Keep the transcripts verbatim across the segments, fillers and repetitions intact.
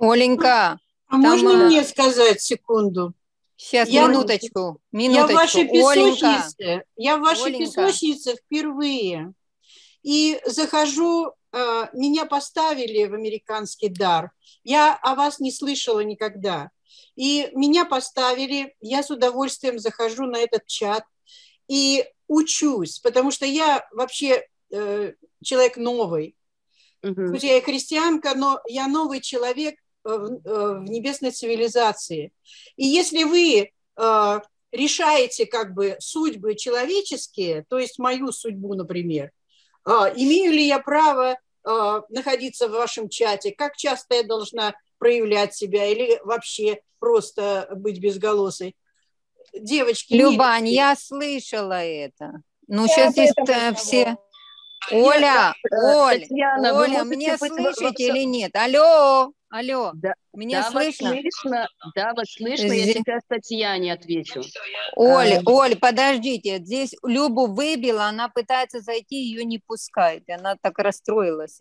Оленька, А там, можно а, мне сказать секунду? сейчас, Я, минуточку, я в вашей минуточку. Оленька, песочнице, я в вашей Оленька, песочнице впервые. И захожу, э, меня поставили в американский дар. Я о вас не слышала никогда. И меня поставили, я с удовольствием захожу на этот чат и учусь, потому что я вообще э, человек новый. Мгм. Хоть я и христианка, но я новый человек э, в, э, в небесной цивилизации. И если вы э, решаете как бы судьбы человеческие, то есть мою судьбу, например, э, имею ли я право э, находиться в вашем чате, как часто я должна проявлять себя или вообще просто быть безголосой? Девочки, Любань, милочки, я слышала это. Ну, Я сейчас об здесь этом э, разговор. все... я, Оля, Э, Оль, Татьяна, вы Оля, можете меня быть во, во слышите всё- или нет? Алло, алло, Да, меня да, вас слышно? слышно, да, вас слышно. Я Зи- сейчас Татьяне отвечу. Оль, А, Оль, подождите, здесь Любу выбила, она пытается зайти, ее не пускают, и она так расстроилась.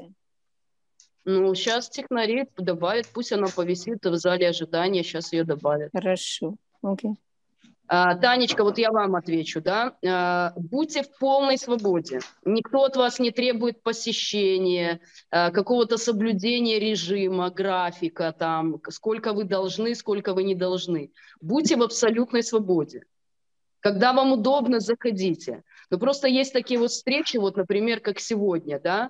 ну, сейчас технари добавят, пусть она повисит в зале ожидания, сейчас ее добавят. Хорошо, окей. А, Танечка, вот я вам отвечу, да. А, будьте в полной свободе. Никто от вас не требует посещения, а, какого-то соблюдения режима, графика, там, сколько вы должны, сколько вы не должны. Будьте в абсолютной свободе. Когда вам удобно, заходите. Но просто есть такие вот встречи, вот, например, как сегодня, да,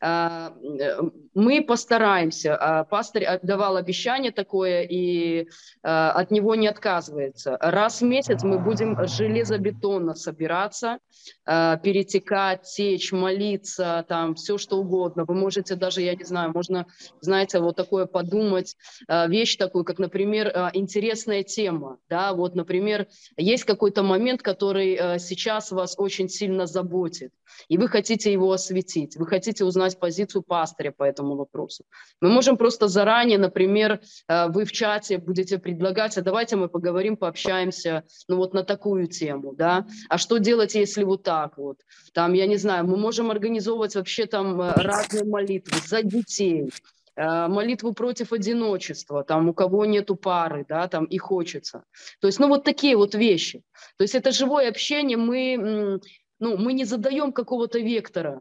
а, э, мы постараемся, а, пастырь давал обещание такое, и а, от него не отказывается. Раз в месяц мы будем железобетонно собираться, а, перетекать, течь, молиться, там, все что угодно. Вы можете даже, я не знаю, можно, знаете, вот такое подумать, а, вещь такую, как, например, а, интересная тема, да, вот, например, есть какой-то момент, который э, сейчас вас очень сильно заботит, и вы хотите его осветить, вы хотите узнать позицию пастыря по этому вопросу. Мы можем просто заранее, например, э, вы в чате будете предлагать, а давайте мы поговорим, пообщаемся, ну вот на такую тему, да, а что делать, если вот так вот, там, я не знаю, мы можем организовывать вообще там э, разные молитвы за детей, молитву против одиночества, там, у кого нету пары, да, там, и хочется. То есть, ну, вот такие вот вещи. То есть это живое общение, мы, ну, мы не задаем какого-то вектора,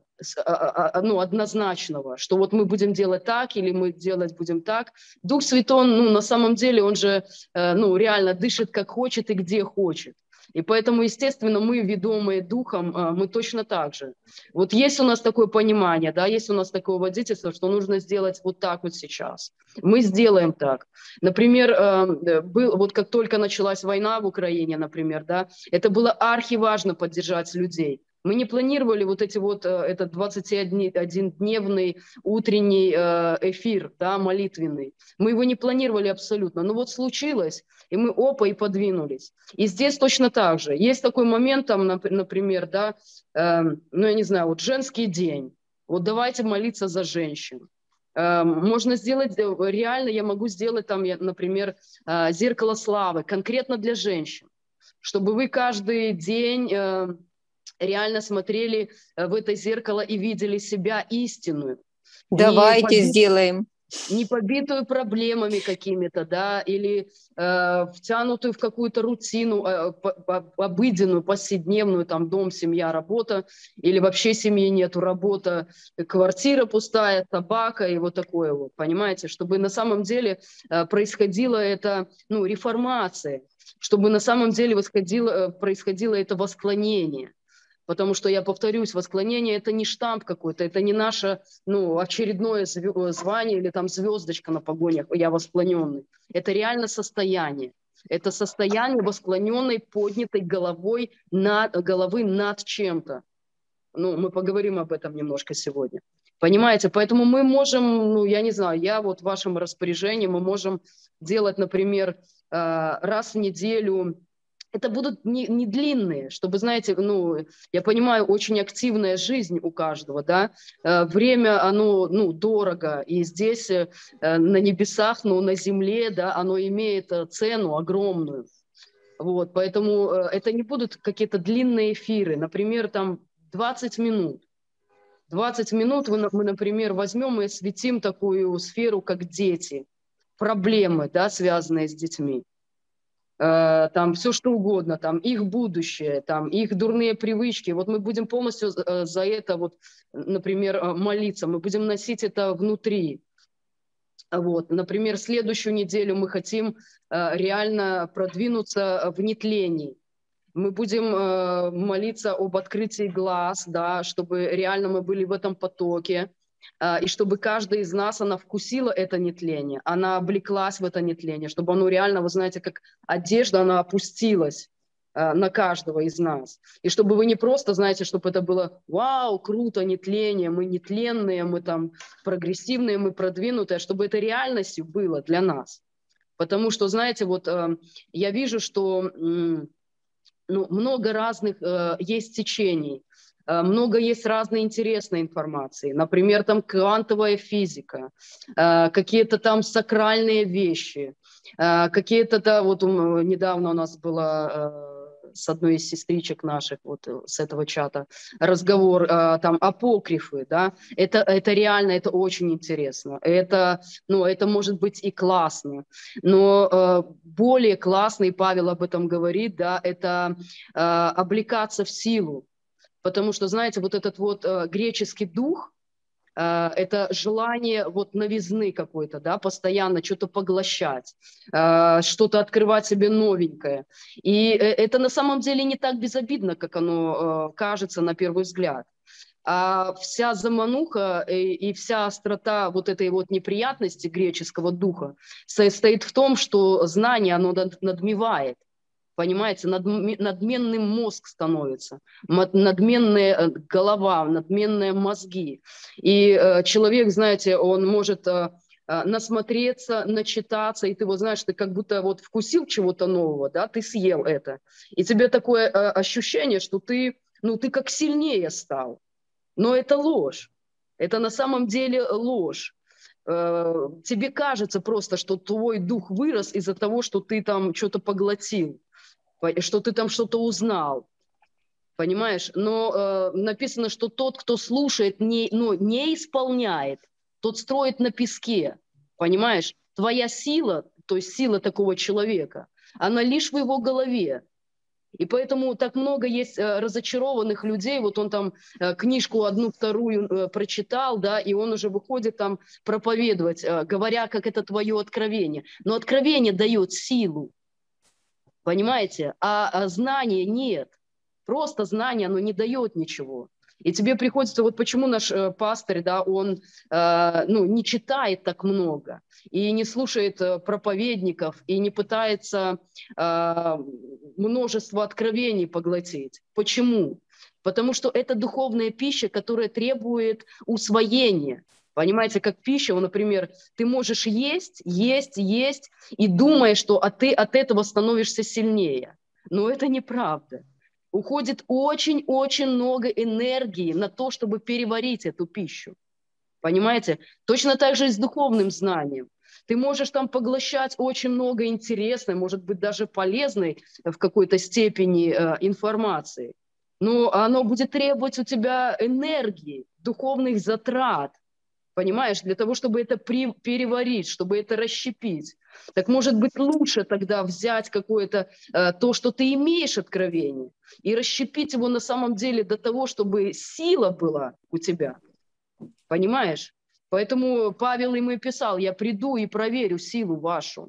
ну, однозначного, что вот мы будем делать так или мы делать будем так. Дух Святой, ну, на самом деле, он же, ну, реально дышит как хочет и где хочет. И поэтому, естественно, мы, ведомые духом, мы точно так же. Вот есть у нас такое понимание, да, есть у нас такое водительство, что нужно сделать вот так вот сейчас. Мы сделаем так. Например, был, вот как только началась война в Украине, например, да, это было архиважно поддержать людей. Мы не планировали вот эти вот, этот двадцатиоднодневный утренний эфир, да, молитвенный. Мы его не планировали абсолютно. Но вот случилось, и мы опа, и подвинулись. И здесь точно так же. Есть такой момент, там, например, да, э, ну, я не знаю, вот женский день. Вот давайте молиться за женщин. Э, можно сделать, реально я могу сделать, там, я, например, э, зеркало славы конкретно для женщин. Чтобы вы каждый день... Э, реально смотрели в это зеркало и видели себя истинную. Давайте побит... сделаем. Не побитую проблемами какими-то, да, или э, втянутую в какую-то рутину, э, обыденную, повседневную, там, дом, семья, работа, или вообще семьи нету, работа, квартира пустая, собака и вот такое вот, понимаете, чтобы на самом деле э, происходила эта, ну, реформация, чтобы на самом деле восходило, происходило это восклонение. Потому что, я повторюсь, восклонение – это не штамп какой-то, это не наше, ну, очередное звание или там звездочка на погонях, я восклоненный. Это реально состояние. Это состояние восклоненной, поднятой головой над, головы над чем-то. Ну, мы поговорим об этом немножко сегодня. Понимаете? Поэтому мы можем, ну, я не знаю, я вот в вашем распоряжении, мы можем делать, например, раз в неделю. Это будут не, не длинные, чтобы, знаете, ну, я понимаю, очень активная жизнь у каждого, да, время, оно, ну, дорого, и здесь на небесах, ну, на земле, да, оно имеет цену огромную, вот, поэтому это не будут какие-то длинные эфиры, например, там, двадцать минут, двадцать минут мы, например, возьмем и осветим такую сферу, как дети, проблемы, да, связанные с детьми. Там все что угодно, там их будущее, там их дурные привычки. Вот мы будем полностью за это, вот, например, молиться, мы будем носить это внутри. Вот. Например, следующую неделю мы хотим реально продвинуться в нетлении. Мы будем молиться об открытии глаз, да, чтобы реально мы были в этом потоке. И чтобы каждая из нас, она вкусила это нетление, она облеклась в это нетление, чтобы оно реально, вы знаете, как одежда, она опустилась на каждого из нас. И чтобы вы не просто, знаете, чтобы это было «Вау, круто, нетление, мы нетленные, мы там прогрессивные, мы продвинутые», чтобы это реальностью было для нас. Потому что, знаете, вот я вижу, что ну, много разных есть течений. Много есть разной интересной информации, например, там квантовая физика, какие-то там сакральные вещи, какие-то, да, вот недавно у нас было с одной из сестричек наших, вот с этого чата, разговор, там, апокрифы, да, это, это реально, это очень интересно, это, ну, это может быть и классно, но более классно, и Павел об этом говорит, да, это облекаться в силу. Потому что, знаете, вот этот вот э, греческий дух, э, это желание вот новизны какой-то, да, постоянно что-то поглощать, э, что-то открывать себе новенькое. И э, это на самом деле не так безобидно, как оно э, кажется на первый взгляд. А вся замануха и, и вся острота вот этой вот неприятности греческого духа состоит в том, что знание, оно надмевает. Понимаете, надменным мозг становится, надменная голова, надменные мозги. И э, человек, знаете, он может э, насмотреться, начитаться, и ты вот знаешь, ты как будто вот вкусил чего-то нового, да, ты съел это. И тебе такое э, ощущение, что ты, ну, ты как сильнее стал. Но это ложь. Это на самом деле ложь. Э, тебе кажется просто, что твой дух вырос из-за того, что ты там что-то поглотил, что ты там что-то узнал, понимаешь? Но э, написано, что тот, кто слушает, не, ну, не исполняет, тот строит на песке, понимаешь? Твоя сила, то есть сила такого человека, она лишь в его голове. И поэтому так много есть э, разочарованных людей. Вот он там э, книжку одну-вторую э, прочитал, да, и он уже выходит там проповедовать, э, говоря, как это твое откровение. Но откровение дает силу. Понимаете? А, а знания нет. Просто знание, оно не дает ничего. И тебе приходится, вот почему наш э, пастырь, да, он э, ну, не читает так много, и не слушает э, проповедников, и не пытается э, множество откровений поглотить. Почему? Потому что это духовная пища, которая требует усвоения. Понимаете, как пища, например, ты можешь есть, есть, есть, и думаешь, что а ты от этого становишься сильнее. Но это неправда. Уходит очень-очень много энергии на то, чтобы переварить эту пищу. Понимаете? Точно так же и с духовным знанием. Ты можешь там поглощать очень много интересной, может быть, даже полезной в какой-то степени э, информации. Но оно будет требовать у тебя энергии, духовных затрат. Понимаешь, для того, чтобы это при, переварить, чтобы это расщепить. Так может быть лучше тогда взять какое-то э, то, что ты имеешь откровение, и расщепить его на самом деле до того, чтобы сила была у тебя. Понимаешь? Поэтому Павел им и писал: я приду и проверю силу вашу.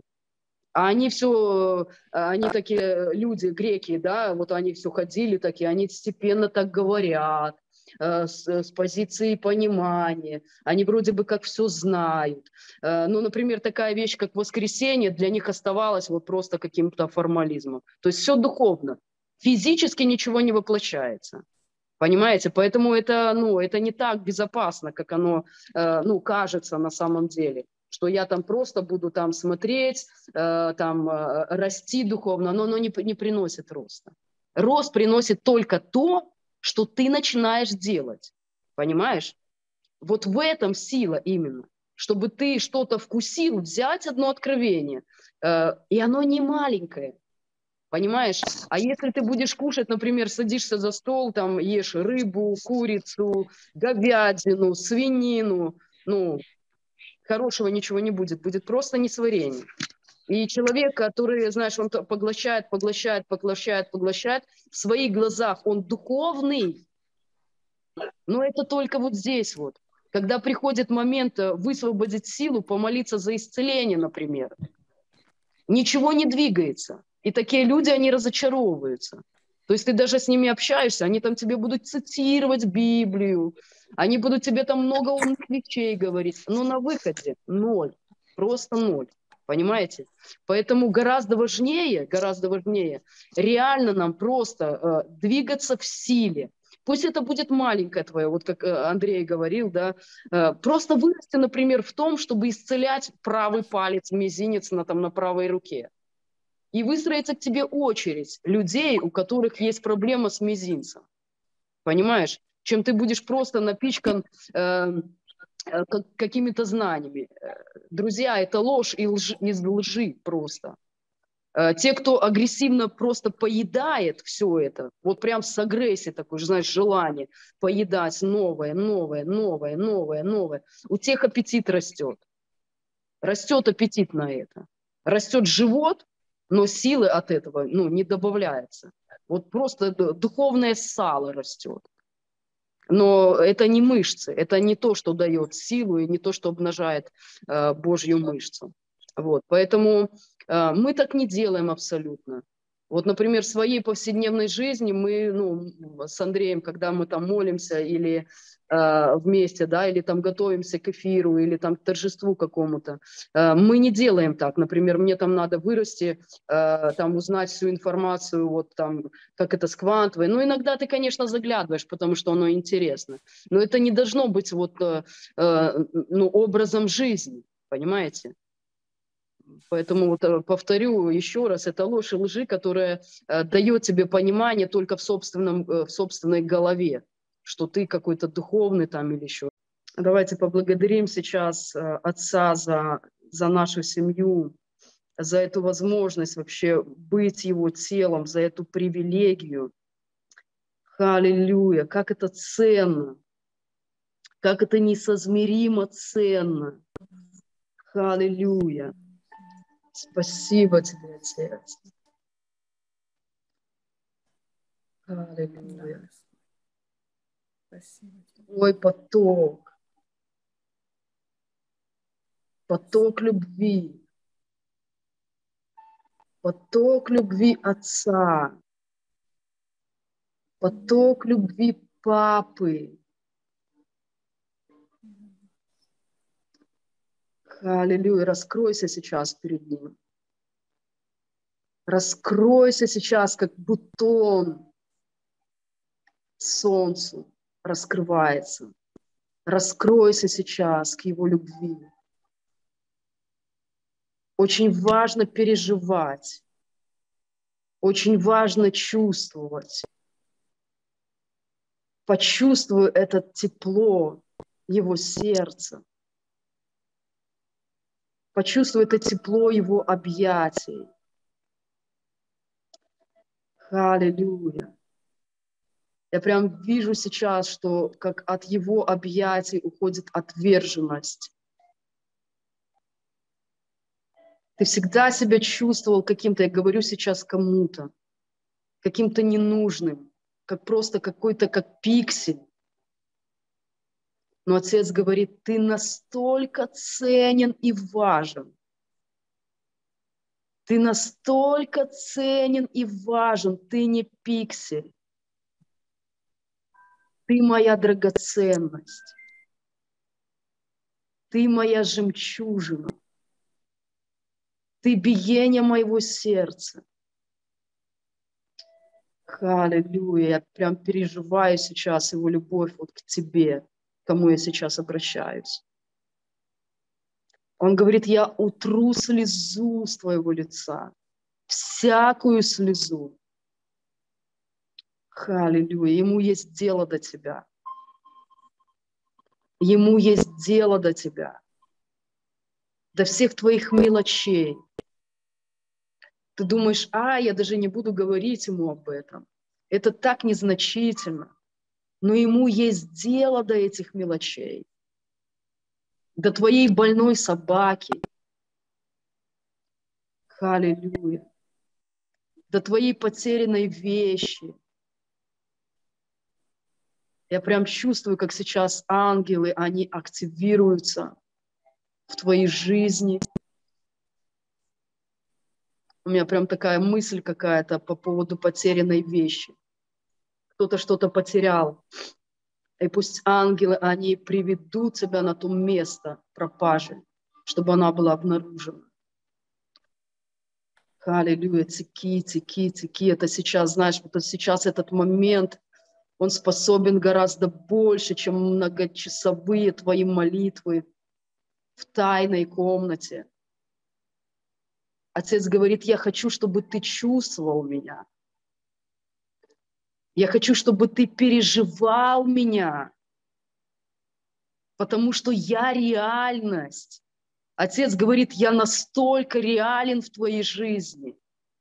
А они все, они такие люди, греки, да, вот они все ходили такие, они степенно так говорят, С, с позиции понимания, они вроде бы как все знают. Ну, например, такая вещь, как воскресенье, для них оставалась вот просто каким-то формализмом. То есть все духовно, физически ничего не воплощается. Понимаете? Поэтому это, ну, это не так безопасно, как оно ну, кажется на самом деле. Что я там просто буду там смотреть, там расти духовно, но оно не, не приносит роста. Рост приносит только то, что ты начинаешь делать, понимаешь? Вот в этом сила именно, чтобы ты что-то вкусил, взять одно откровение, э, и оно не маленькое, понимаешь? А если ты будешь кушать, например, садишься за стол, там ешь рыбу, курицу, говядину, свинину, ну, Хорошего ничего не будет, будет просто несварение. И человек, который, знаешь, он поглощает, поглощает, поглощает, поглощает, в своих глазах он духовный, но это только вот здесь вот. Когда приходит момент высвободить силу, помолиться за исцеление, например, ничего не двигается. И такие люди, они разочаровываются. То есть ты даже с ними общаешься, они там тебе будут цитировать Библию, они будут тебе там много умных вещей говорить, но на выходе ноль, просто ноль, понимаете? Поэтому гораздо важнее, гораздо важнее реально нам просто э, двигаться в силе. Пусть это будет маленькое твое, вот как Андрей говорил, да, э, просто вырасти, например, в том, чтобы исцелять правый палец, мизинец на, там, на правой руке. И выстроится к тебе очередь людей, у которых есть проблема с мизинцем. Понимаешь? Чем ты будешь просто напичкан э, э, какими-то знаниями. Друзья, это ложь и лж, из лжи просто. Э, те, кто агрессивно просто поедает все это, вот прям с агрессией такой, знаешь, желание поедать новое, новое, новое, новое, новое, у тех аппетит растет. Растет аппетит на это. Растет живот, но силы от этого, ну, не добавляется. Вот просто духовное сало растет. Но это не мышцы, это не то, что дает силу, и не то, что обнажает э, Божью мышцу. Вот. Поэтому э, мы так не делаем абсолютно. Вот, например, в своей повседневной жизни мы, ну, с Андреем, когда мы там молимся или э, вместе, да, или там готовимся к эфиру, или там к торжеству какому-то, э, мы не делаем так. Например, мне там надо вырасти, э, там узнать всю информацию, вот там, как это с квантовой. Ну, иногда ты, конечно, заглядываешь, потому что оно интересно. Но это не должно быть вот, э, э, ну, образом жизни, понимаете? Поэтому вот, повторю еще раз, это ложь и лжи, которая э, дает тебе понимание только в, собственном, э, в собственной голове, что ты какой-то духовный там или еще. Давайте поблагодарим сейчас э, Отца за, за нашу семью, за эту возможность вообще быть Его телом, за эту привилегию. Аллилуйя, как это ценно, как это несоизмеримо ценно. Аллилуйя. Спасибо тебе, Отец. Аллилуйя. Спасибо тебе. Твой поток. Поток любви. Поток любви Отца. Поток любви Папы. Аллилуйя. Раскройся сейчас перед Ним. Раскройся сейчас, как бутон солнцу раскрывается. Раскройся сейчас к Его любви. Очень важно переживать. Очень важно чувствовать. Почувствуй это тепло Его сердца. Почувствуй это тепло Его объятий. Аллилуйя. Я прям вижу сейчас, что как от Его объятий уходит отверженность. Ты всегда себя чувствовал каким-то, я говорю сейчас кому-то, каким-то ненужным, как просто какой-то, как пиксель. Но Отец говорит, ты настолько ценен и важен. Ты настолько ценен и важен, ты не пиксель. Ты моя драгоценность. Ты моя жемчужина. Ты биение моего сердца. Аллилуйя. Я прям переживаю сейчас Его любовь вот к тебе, к кому я сейчас обращаюсь. Он говорит, я утру слезу с твоего лица, всякую слезу. Аллилуйя. Ему есть дело до тебя. Ему есть дело до тебя. До всех твоих мелочей. Ты думаешь, а, я даже не буду говорить ему об этом. Это так незначительно. Но ему есть дело до этих мелочей. до твоей больной собаки. Аллилуйя. До твоей потерянной вещи. Я прям чувствую, как сейчас ангелы, они активируются в твоей жизни. У меня прям такая мысль какая-то по поводу потерянной вещи. Кто-то что-то потерял. И пусть ангелы, они приведут тебя на то место пропажи, чтобы она была обнаружена. Аллилуйя, теки, теки, теки. Это сейчас, знаешь, вот сейчас этот момент, он способен гораздо больше, чем многочасовые твои молитвы в тайной комнате. Отец говорит, я хочу, чтобы ты чувствовал меня. Я хочу, чтобы ты переживал меня, потому что я реальность. Отец говорит, я настолько реален в твоей жизни.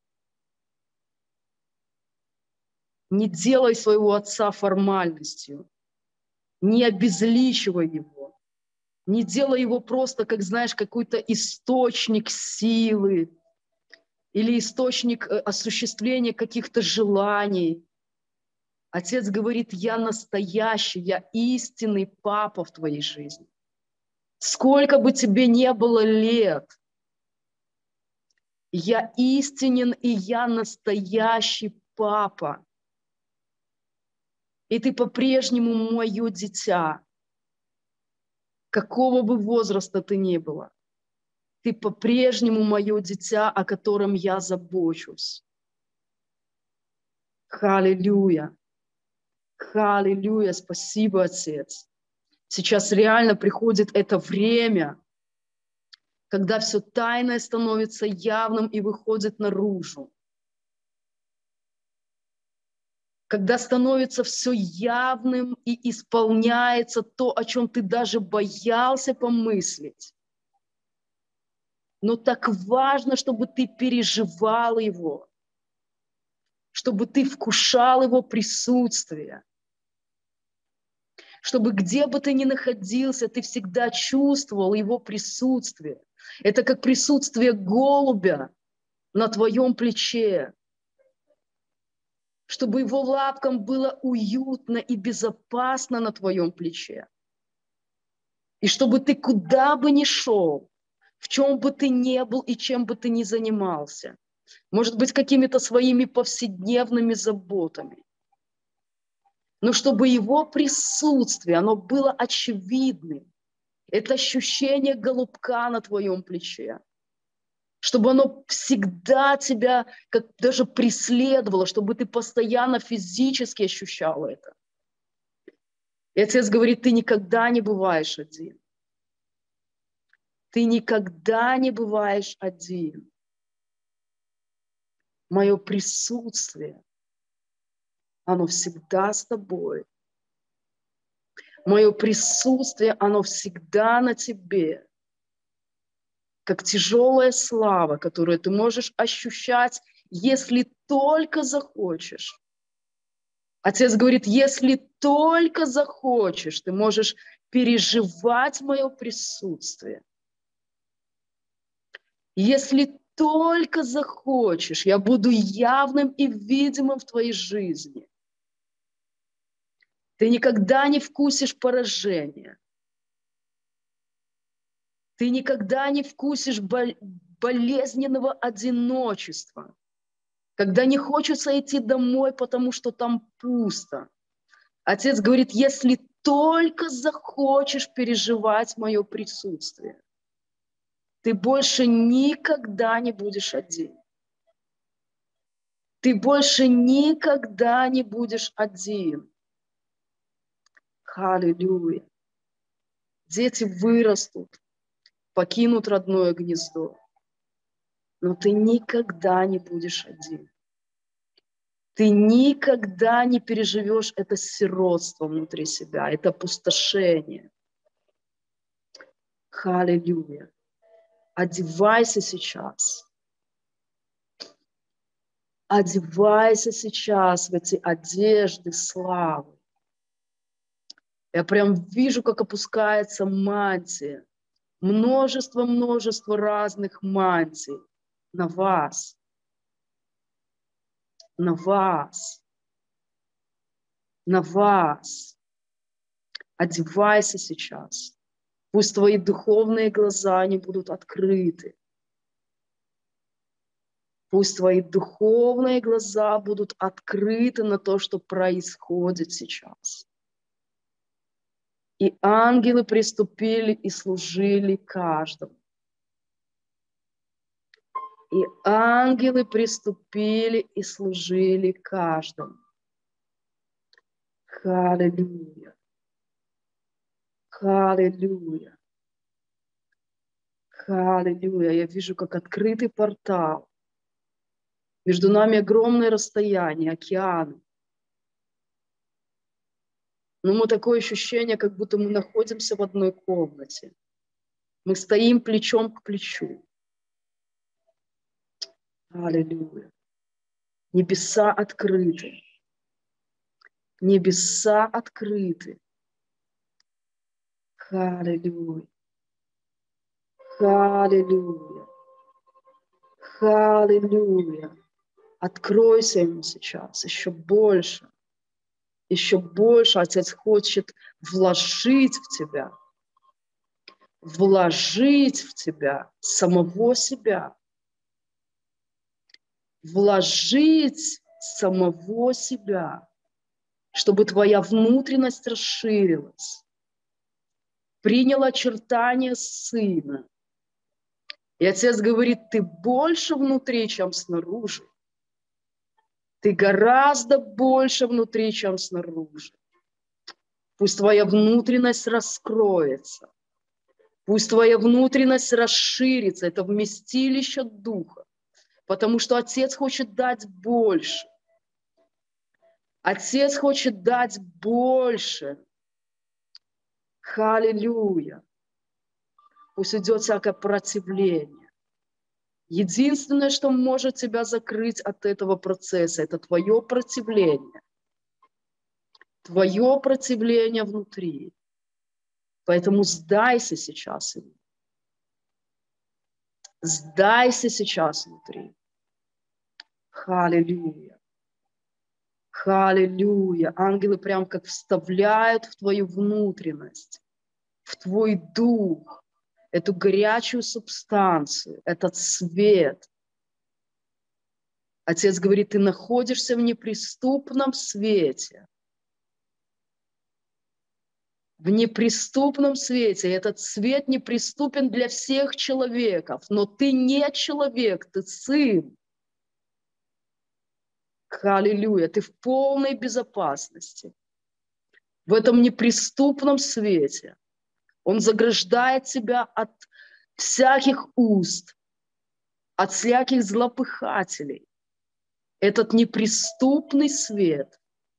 Не делай своего отца формальностью, не обезличивай его, не делай его просто, как знаешь, какой-то источник силы или источник осуществления каких-то желаний. Отец говорит, я настоящий, я истинный папа в твоей жизни. Сколько бы тебе не было лет, я истинен и я настоящий папа. И ты по-прежнему мое дитя. Какого бы возраста ты ни была, ты по-прежнему мое дитя, о котором я забочусь. Аллилуйя. Аллилуйя. Спасибо, Отец. Сейчас реально приходит это время, когда все тайное становится явным и выходит наружу. Когда становится все явным и исполняется то, о чем ты даже боялся помыслить. Но так важно, чтобы ты переживал его, чтобы ты вкушал его присутствие, чтобы где бы ты ни находился, ты всегда чувствовал его присутствие. Это как присутствие голубя на твоем плече, чтобы его лапкам было уютно и безопасно на твоем плече. И чтобы ты куда бы ни шел, в чем бы ты ни был и чем бы ты ни занимался, может быть, какими-то своими повседневными заботами, но чтобы его присутствие, оно было очевидным. Это ощущение голубка на твоем плече. Чтобы оно всегда тебя как даже преследовало, чтобы ты постоянно физически ощущал это. И Отец говорит, ты никогда не бываешь один. Ты никогда не бываешь один. Мое присутствие, оно всегда с тобой. Мое присутствие, оно всегда на тебе. Как тяжелая слава, которую ты можешь ощущать, если только захочешь. Отец говорит, если только захочешь, ты можешь переживать мое присутствие. Если только захочешь, я буду явным и видимым в твоей жизни. Ты никогда не вкусишь поражения. Ты никогда не вкусишь болезненного одиночества, когда не хочется идти домой, потому что там пусто. Отец говорит, если только захочешь переживать мое присутствие, ты больше никогда не будешь один. Ты больше никогда не будешь один. Аллилуйя. Дети вырастут, покинут родное гнездо, но ты никогда не будешь один. Ты никогда не переживешь это сиротство внутри себя, это опустошение. Аллилуйя. Одевайся сейчас. Одевайся сейчас в эти одежды славы. Я прям вижу, как опускается мантия. множество-множество разных мантий на вас, на вас, на вас. Одевайся сейчас. Пусть твои духовные глаза, они будут открыты. Пусть твои духовные глаза будут открыты на то, что происходит сейчас. И ангелы приступили и служили каждому. И ангелы приступили и служили каждому. Аллилуйя. Аллилуйя. Аллилуйя. Я вижу, как открытый портал. Между нами огромное расстояние, океаны. Но мы такое ощущение, как будто мы находимся в одной комнате. Мы стоим плечом к плечу. Аллилуйя. Небеса открыты. Небеса открыты. Аллилуйя. Аллилуйя. Аллилуйя. Откройся ему сейчас еще больше. Еще больше Отец хочет вложить в тебя. Вложить в тебя самого себя. Вложить самого себя, чтобы твоя внутренность расширилась, приняла очертания Сына. И Отец говорит, ты больше внутри, чем снаружи. Ты гораздо больше внутри, чем снаружи. Пусть твоя внутренность раскроется. Пусть твоя внутренность расширится. Это вместилище Духа. Потому что Отец хочет дать больше. Отец хочет дать больше. Аллилуйя. Пусть идет всякое противление. Единственное, что может тебя закрыть от этого процесса, это твое противление. Твое противление внутри. Поэтому сдайся сейчас ему. Сдайся сейчас внутри. Аллилуйя. Аллилуйя. Ангелы прям как вставляют в твою внутренность, в твой дух, эту горячую субстанцию, этот свет. Отец говорит, ты находишься в неприступном свете. В неприступном свете. Этот свет неприступен для всех человеков. Но ты не человек, ты сын. Аллилуйя. Ты в полной безопасности. В этом неприступном свете. Он заграждает тебя от всяких уст, от всяких злопыхателей. Этот неприступный свет.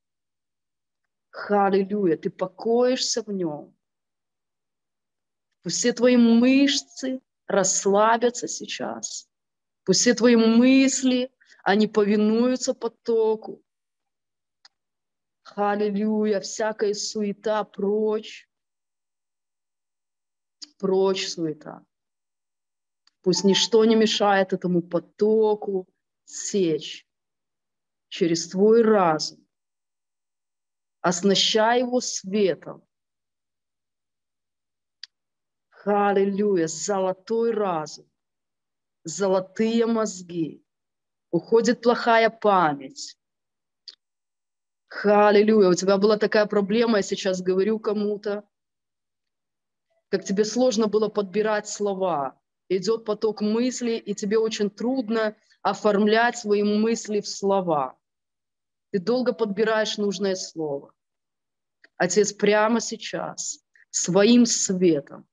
Аллилуйя, ты покоишься в нем. Пусть все твои мышцы расслабятся сейчас. Пусть все твои мысли, они повинуются потоку. Аллилуйя, всякая суета прочь. Прочь суета. Пусть ничто не мешает этому потоку сечь через твой разум. Оснащай его светом. Аллилуйя, золотой разум, золотые мозги. Уходит плохая память. Аллилуйя, у тебя была такая проблема, я сейчас говорю кому-то, как тебе сложно было подбирать слова. Идет поток мыслей, и тебе очень трудно оформлять свои мысли в слова. Ты долго подбираешь нужное слово. Отец прямо сейчас своим светом,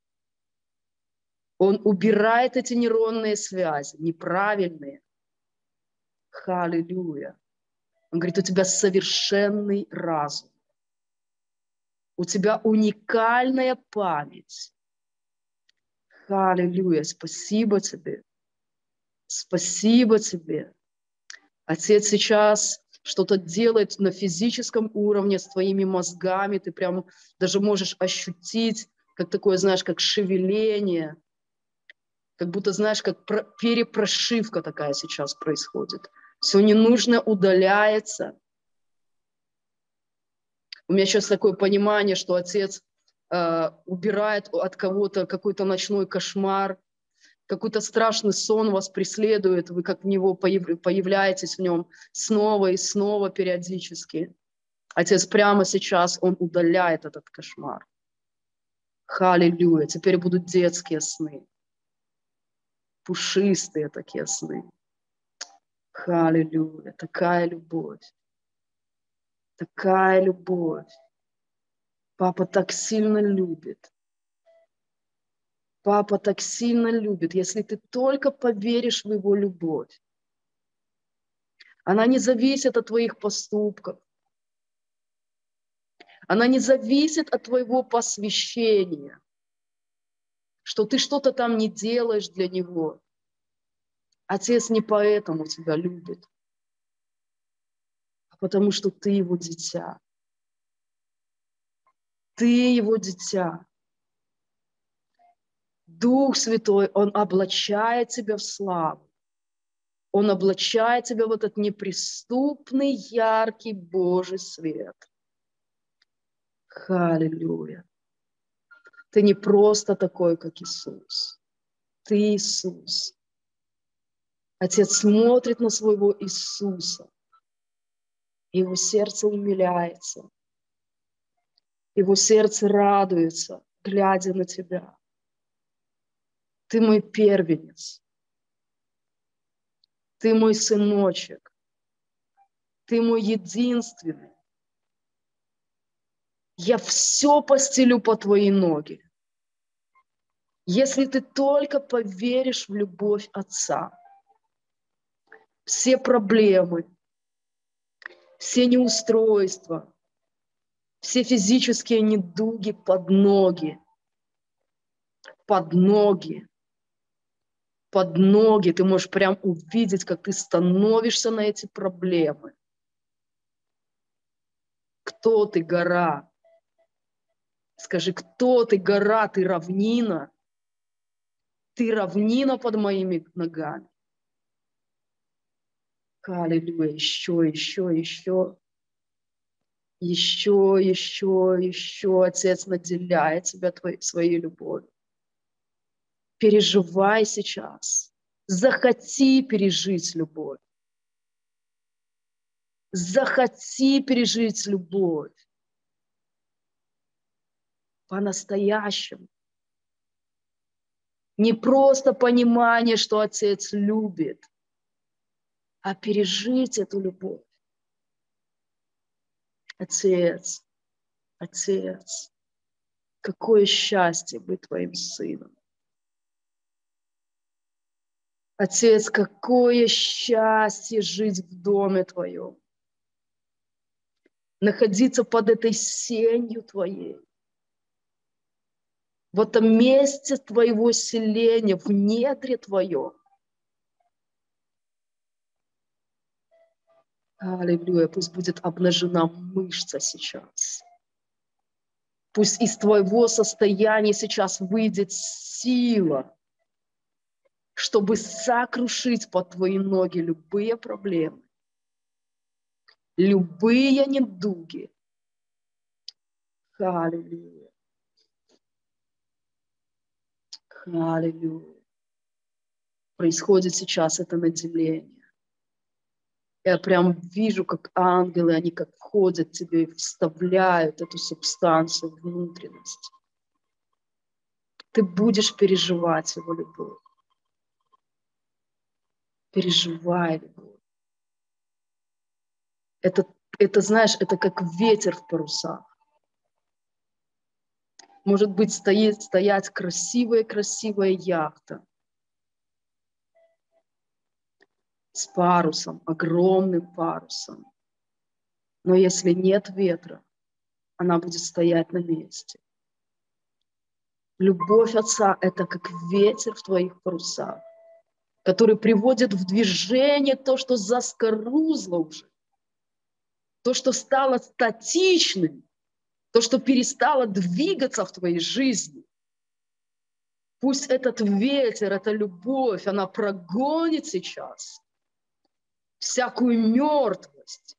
Он убирает эти нейронные связи, неправильные. Аллилуйя. Он говорит, у тебя совершенный разум. У тебя уникальная память. Аллилуйя. Спасибо тебе. Спасибо тебе. Отец сейчас что-то делает на физическом уровне с твоими мозгами. Ты прямо даже можешь ощутить как такое, знаешь, как шевеление, как будто, знаешь, как перепрошивка такая сейчас происходит. Все ненужное удаляется. У меня сейчас такое понимание, что Отец э, убирает от кого-то какой-то ночной кошмар, какой-то страшный сон вас преследует, вы как в него появ, появляетесь в нем снова и снова периодически. Отец прямо сейчас, Он удаляет этот кошмар. Халилюя. Теперь будут детские сны. Пушистые такие сны. Халилюя. Такая любовь. Такая любовь. Папа так сильно любит. Папа так сильно любит. Если ты только поверишь в Его любовь, она не зависит от твоих поступков. Она не зависит от твоего посвящения, что ты что-то там не делаешь для Него. Отец не поэтому тебя любит, а потому что ты Его дитя. Ты Его дитя. Дух Святой, Он облачает тебя в славу. Он облачает тебя в этот неприступный, яркий Божий свет. Халилюя. Ты не просто такой, как Иисус. Ты Иисус. Отец смотрит на своего Иисуса. Его сердце умиляется. Его сердце радуется, глядя на тебя. Ты мой первенец. Ты мой сыночек. Ты мой единственный. Я все постелю по твои ноги. Если ты только поверишь в любовь Отца, все проблемы, все неустройства, все физические недуги под ноги, под ноги, под ноги. Ты можешь прям увидеть, как ты становишься на эти проблемы. Кто ты, гора? Скажи, кто ты, гора? Ты равнина. Ты равнина под моими ногами. Аллилуйя. Еще, еще, еще. Еще, еще, еще. Отец наделяет тебя твоей, своей любовью. Переживай сейчас. Захоти пережить любовь. Захоти пережить любовь. По-настоящему. Не просто понимание, что Отец любит, а пережить эту любовь. Отец, Отец, какое счастье быть твоим сыном. Отец, какое счастье жить в доме твоем, находиться под этой сенью твоей, в этом месте твоего селения, в недре твоем. Аллилуйя, пусть будет обнажена мышца сейчас. Пусть из твоего состояния сейчас выйдет сила, чтобы сокрушить под твои ноги любые проблемы, любые недуги. Аллилуйя. Аллилуйя. Происходит сейчас это наделение. Я прям вижу, как ангелы, они как входят в тебя и вставляют эту субстанцию в внутренность. Ты будешь переживать его любовь. Переживай любовь. Это, это, знаешь, это как ветер в парусах. Может быть, стоит, стоять красивая-красивая яхта с парусом, огромным парусом. Но если нет ветра, она будет стоять на месте. Любовь Отца – это как ветер в твоих парусах, который приводит в движение то, что заскорузло уже, то, что стало статичным, то, что перестало двигаться в твоей жизни. Пусть этот ветер, эта любовь, она прогонит сейчас всякую мертвость.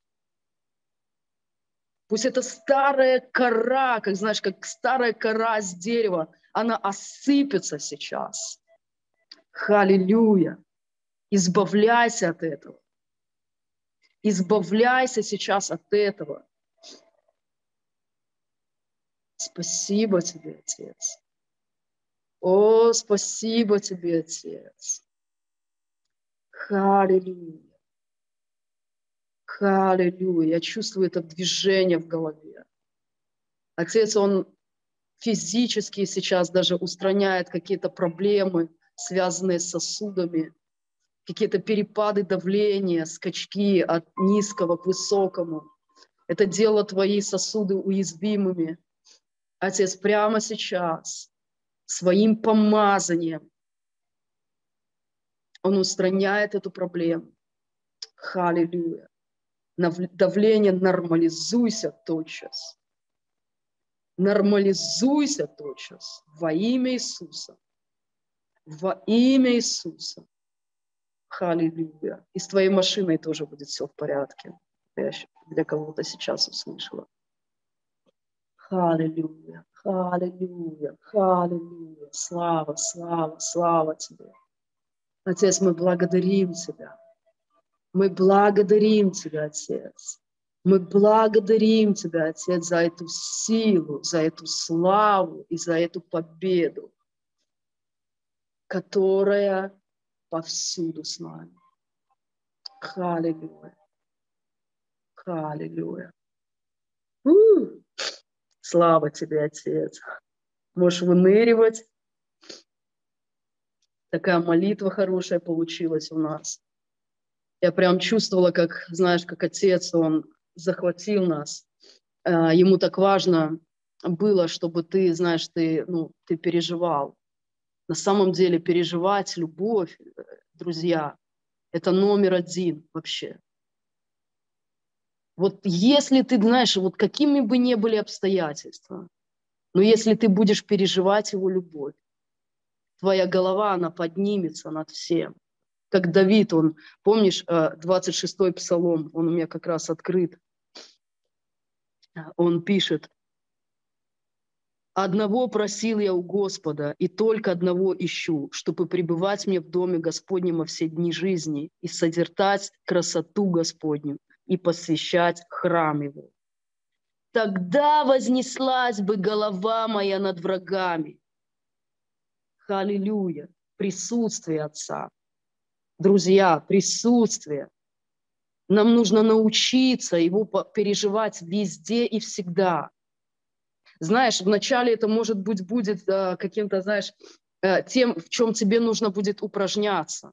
Пусть эта старая кора, как знаешь, как старая кора с дерева, она осыпется сейчас. Аллилуйя. Избавляйся от этого. Избавляйся сейчас от этого. Спасибо тебе, Отец. О, спасибо тебе, Отец. Аллилуйя. Аллилуйя. Я чувствую это движение в голове. Отец, Он физически сейчас даже устраняет какие-то проблемы, связанные с сосудами, какие-то перепады давления, скачки от низкого к высокому. Это делало твои сосуды уязвимыми. Отец, прямо сейчас своим помазанием Он устраняет эту проблему. Аллилуйя. Давление нормализуйся тотчас. Нормализуйся тотчас во имя Иисуса. Во имя Иисуса. Аллилуйя. И с твоей машиной тоже будет все в порядке. Я для кого-то сейчас услышала. Аллилуйя. Аллилуйя. Аллилуйя. Слава, слава, слава тебе. Отец, мы благодарим Тебя. Мы благодарим Тебя, Отец. Мы благодарим Тебя, Отец, за эту силу, за эту славу и за эту победу, которая повсюду с нами. Аллилуйя. Аллилуйя. У-у-у. Слава Тебе, Отец. Можешь выныривать. Такая молитва хорошая получилась у нас. Я прям чувствовала, как, знаешь, как Отец, Он захватил нас. Ему так важно было, чтобы ты, знаешь, ты, ну, ты переживал. На самом деле переживать любовь, друзья, это номер один вообще. Вот если ты, знаешь, вот какими бы ни были обстоятельства, но если ты будешь переживать Его любовь, твоя голова, она поднимется над всем. Как Давид, он, помнишь, двадцать шестой псалом, он у меня как раз открыт. Он пишет: «Одного просил я у Господа, и только одного ищу, чтобы пребывать мне в доме Господнем во все дни жизни и созерцать красоту Господню и посвящать храм Его. Тогда вознеслась бы голова моя над врагами». Аллилуйя! Присутствие Отца. Друзья, присутствие. Нам нужно научиться Его переживать везде и всегда. Знаешь, вначале это, может быть, будет э, каким-то, знаешь, э, тем, в чем тебе нужно будет упражняться.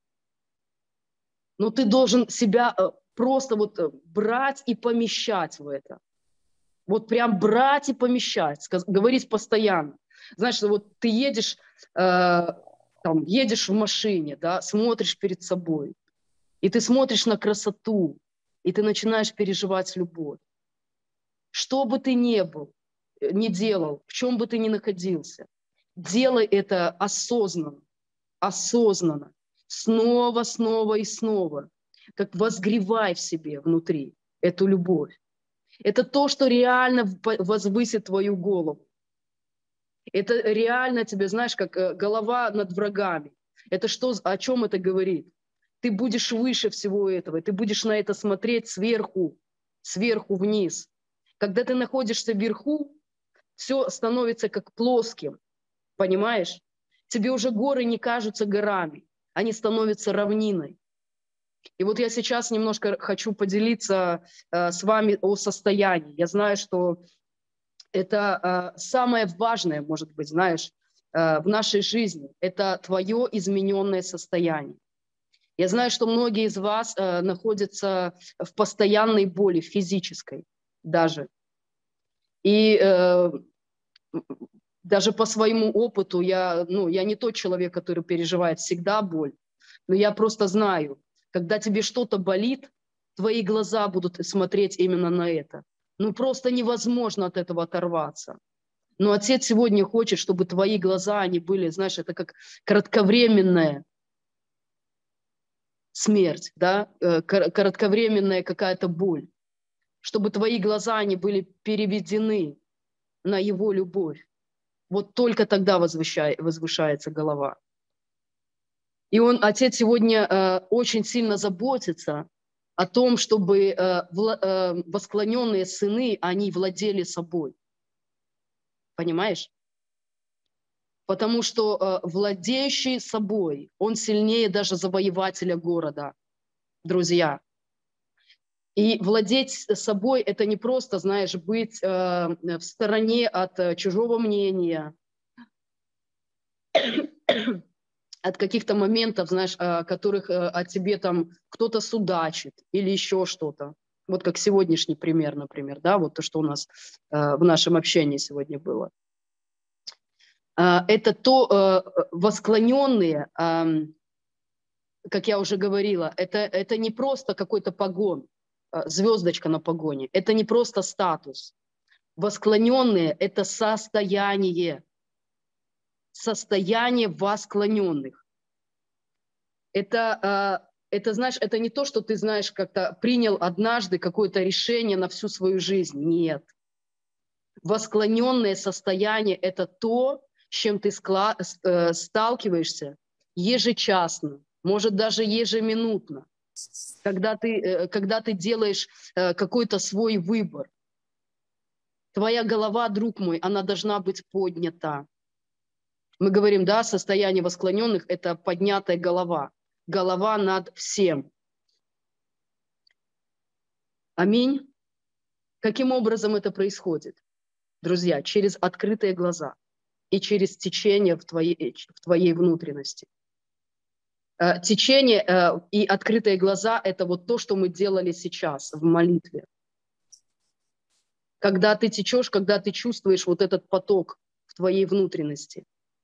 Но ты должен себя э, просто вот э, брать и помещать в это. Вот прям брать и помещать, сказ- говорить постоянно. Знаешь, вот ты едешь, э, там, едешь в машине, да, смотришь перед собой, и ты смотришь на красоту, и ты начинаешь переживать любовь. Что бы ты ни был, не делал, в чем бы ты ни находился, делай это осознанно, осознанно, снова, снова и снова, как возгревай в себе внутри эту любовь. Это то, что реально возвысит твою голову. Это реально тебе, знаешь, как голова над врагами. Это что, о чем это говорит? Ты будешь выше всего этого, ты будешь на это смотреть сверху, сверху вниз. Когда ты находишься вверху, все становится как плоским, понимаешь? Тебе уже горы не кажутся горами, они становятся равниной. И вот я сейчас немножко хочу поделиться э, с вами о состоянии. Я знаю, что это э, самое важное, может быть, знаешь, э, в нашей жизни. Это твое измененное состояние. Я знаю, что многие из вас э, находятся в постоянной боли, физической даже. И э, даже по своему опыту, я, ну, я не тот человек, который переживает всегда боль, но я просто знаю, когда тебе что-то болит, твои глаза будут смотреть именно на это. Ну, просто невозможно от этого оторваться. Но Отец сегодня хочет, чтобы твои глаза, они были, знаешь, это как кратковременная смерть, да, кратковременная какая-то боль. Чтобы твои глаза, они были переведены на Его любовь. Вот только тогда возвышается голова. И он, Отец сегодня э, очень сильно заботится о том, чтобы э, вла, э, восклоненные сыны, они владели собой. Понимаешь? Потому что э, владеющий собой, он сильнее даже завоевателя города, друзья. И владеть собой – это не просто, знаешь, быть э, в стороне от э, чужого мнения, от каких-то моментов, знаешь, о которых э, о тебе там кто-то судачит или еще что-то. Вот как сегодняшний пример, например, да, вот то, что у нас э, в нашем общении сегодня было. Э, это то э, восклоненные, э, как я уже говорила, это, это не просто какой-то погон, э, звездочка на погоне, это не просто статус. Восклоненные – это состояние, состояние восклоненных. Это, это, знаешь, это не то, что ты, знаешь, как-то принял однажды какое-то решение на всю свою жизнь. Нет. Восклоненное состояние – это то, с чем ты сталкиваешься ежечасно, может, даже ежеминутно, когда ты, когда ты делаешь какой-то свой выбор. Твоя голова, друг мой, она должна быть поднята. Мы говорим, да, состояние восклоненных – это поднятая голова. Голова над всем. Аминь. Каким образом это происходит? Друзья, через открытые глаза и через течение в твоей, в твоей внутренности. Течение и открытые глаза – это вот то, что мы делали сейчас в молитве. Когда ты течешь, когда ты чувствуешь вот этот поток в твоей внутренности.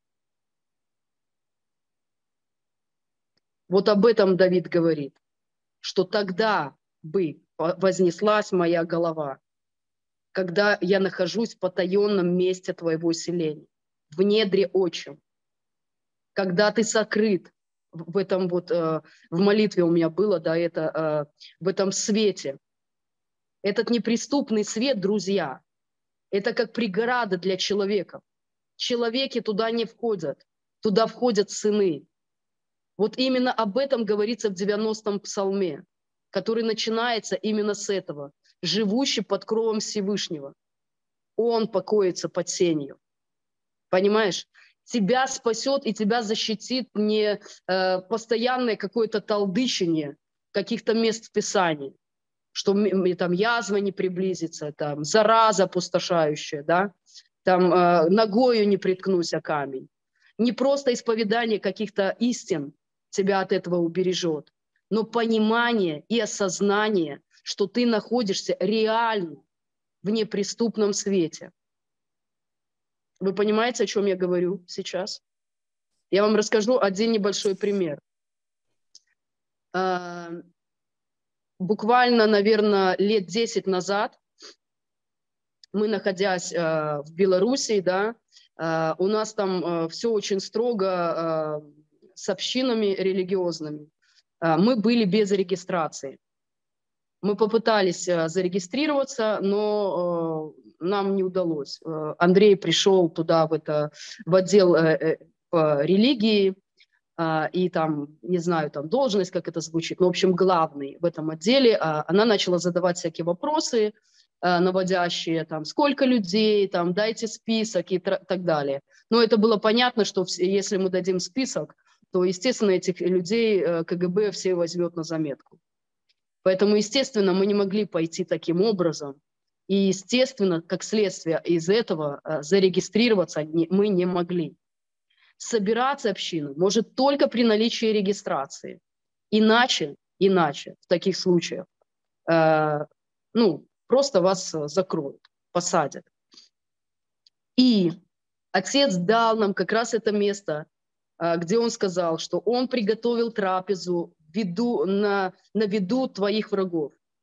Вот об этом Давид говорит, что тогда бы вознеслась моя голова, когда я нахожусь в потаенном месте твоего селения, в недре отчим, когда ты сокрыт в этом вот, в молитве у меня было, да, это в этом свете. Этот неприступный свет, друзья, это как преграда для человека. Человеки туда не входят, туда входят сыны. Вот именно об этом говорится в девяностом псалме, который начинается именно с этого. «Живущий под кровом Всевышнего, он покоится под сенью». Понимаешь? Тебя спасет и тебя защитит не э, постоянное какое-то толдычение каких-то мест в Писании, что мне там язва не приблизится, там зараза пустошающая, да, там э, ногою не приткнусь о камень. Не просто исповедание каких-то истин тебя от этого убережет, но понимание и осознание, что ты находишься реально в неприступном свете. Вы понимаете, о чем я говорю сейчас? Я вам расскажу один небольшой пример. Буквально, наверное, лет десять назад мы, находясь в Белоруссии, да, у нас там все очень строго с общинами религиозными. Мы были без регистрации. Мы попытались зарегистрироваться, но нам не удалось. Андрей пришел туда, в, это, в отдел по религии, и там, не знаю, там должность, как это звучит, но, в общем, главный в этом отделе. Она начала задавать всякие вопросы, наводящие, там, сколько людей, там, дайте список и так далее. Но это было понятно, что если мы дадим список, то, естественно, этих людей ка гэ бэ все возьмет на заметку. Поэтому, естественно, мы не могли пойти таким образом. И, естественно, как следствие из этого зарегистрироваться мы не могли. Собираться общину может только при наличии регистрации. Иначе, иначе в таких случаях, э, ну, просто вас закроют, посадят. И Отец дал нам как раз это место, э, где Он сказал, что Он приготовил трапезу виду, на, на виду твоих врагов.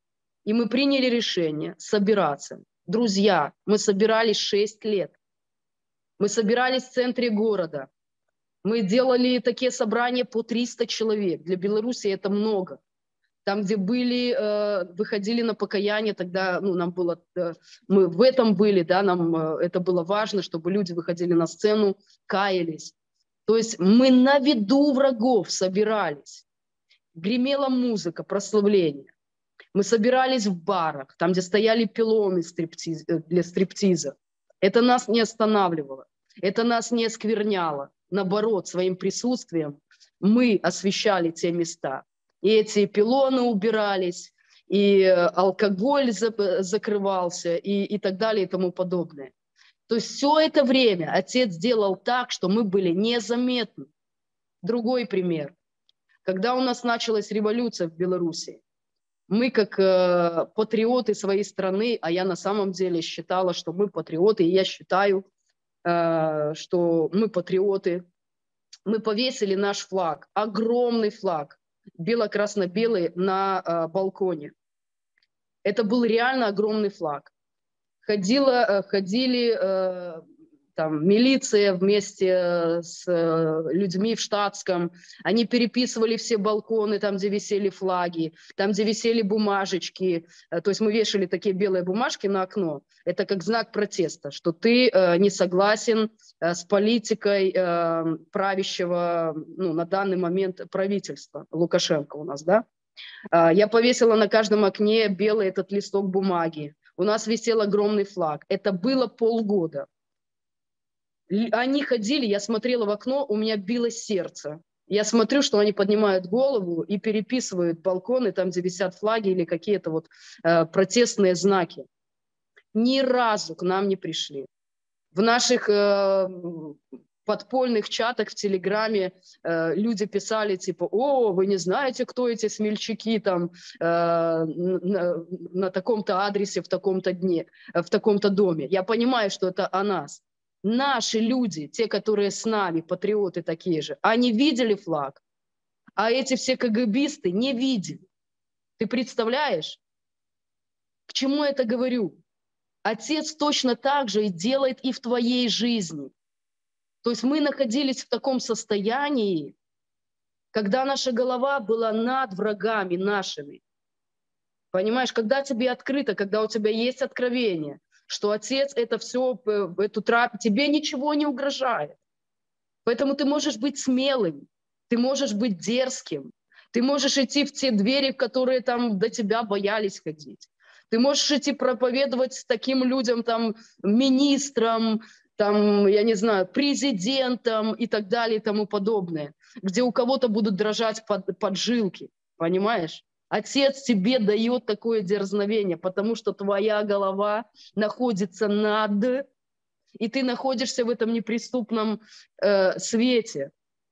И мы приняли решение собираться. Друзья, мы собирались шесть лет. Мы собирались в центре города. Мы делали такие собрания по триста человек. Для Беларуси это много. Там, где были, э, выходили на покаяние, тогда ну, нам было, э, мы в этом были, да, нам э, это было важно, чтобы люди выходили на сцену, каялись. То есть мы на виду врагов собирались. Гремела музыка, прославление. Мы собирались в барах, там, где стояли пилоны стриптиз, для стриптиза. Это нас не останавливало, это нас не оскверняло. Наоборот, своим присутствием мы освещали те места. И эти пилоны убирались, и алкоголь закрывался, и, и так далее, и тому подобное. То есть все это время отец делал так, что мы были незаметны. Другой пример. Когда у нас началась революция в Беларуси, мы как э, патриоты своей страны, а я на самом деле считала, что мы патриоты, и я считаю, э, что мы патриоты, мы повесили наш флаг, огромный флаг, бело-красно-белый на э, балконе. Это был реально огромный флаг. Ходила, э, ходили э, там, милиция вместе с э, людьми в штатском. Они переписывали все балконы, там, где висели флаги, там, где висели бумажечки. Э, то есть мы вешали такие белые бумажки на окно. Это как знак протеста, что ты э, не согласен э, с политикой э, правящего, ну, на данный момент правительства. Лукашенко у нас, да? Э, я повесила на каждом окне белый этот листок бумаги. У нас висел огромный флаг. Это было полгода. Они ходили, я смотрела в окно, у меня билось сердце. Я смотрю, что они поднимают голову и переписывают балконы, там, где висят флаги или какие-то вот э, протестные знаки. Ни разу к нам не пришли. В наших э, подпольных чатах в Телеграме э, люди писали типа: «О, вы не знаете, кто эти смельчаки там э, на, на таком-то адресе, в таком-то дне, в таком-то доме». Я понимаю, что это о нас. Наши люди, те, которые с нами, патриоты такие же, они видели флаг, а эти все КГБисты не видели. Ты представляешь, к чему я это говорю? Отец точно так же и делает и в твоей жизни. То есть мы находились в таком состоянии, когда наша голова была над врагами нашими. Понимаешь, когда тебе открыто, когда у тебя есть откровение, что отец это все, эту трап... тебе ничего не угрожает. Поэтому ты можешь быть смелым, ты можешь быть дерзким, ты можешь идти в те двери, в которые там до тебя боялись ходить. Ты можешь идти проповедовать таким людям, там, министрам, там, я не знаю, президентам и так далее и тому подобное, где у кого-то будут дрожать под, поджилки, понимаешь? Отец тебе дает такое дерзновение, потому что твоя голова находится над, и ты находишься в этом неприступном э, свете.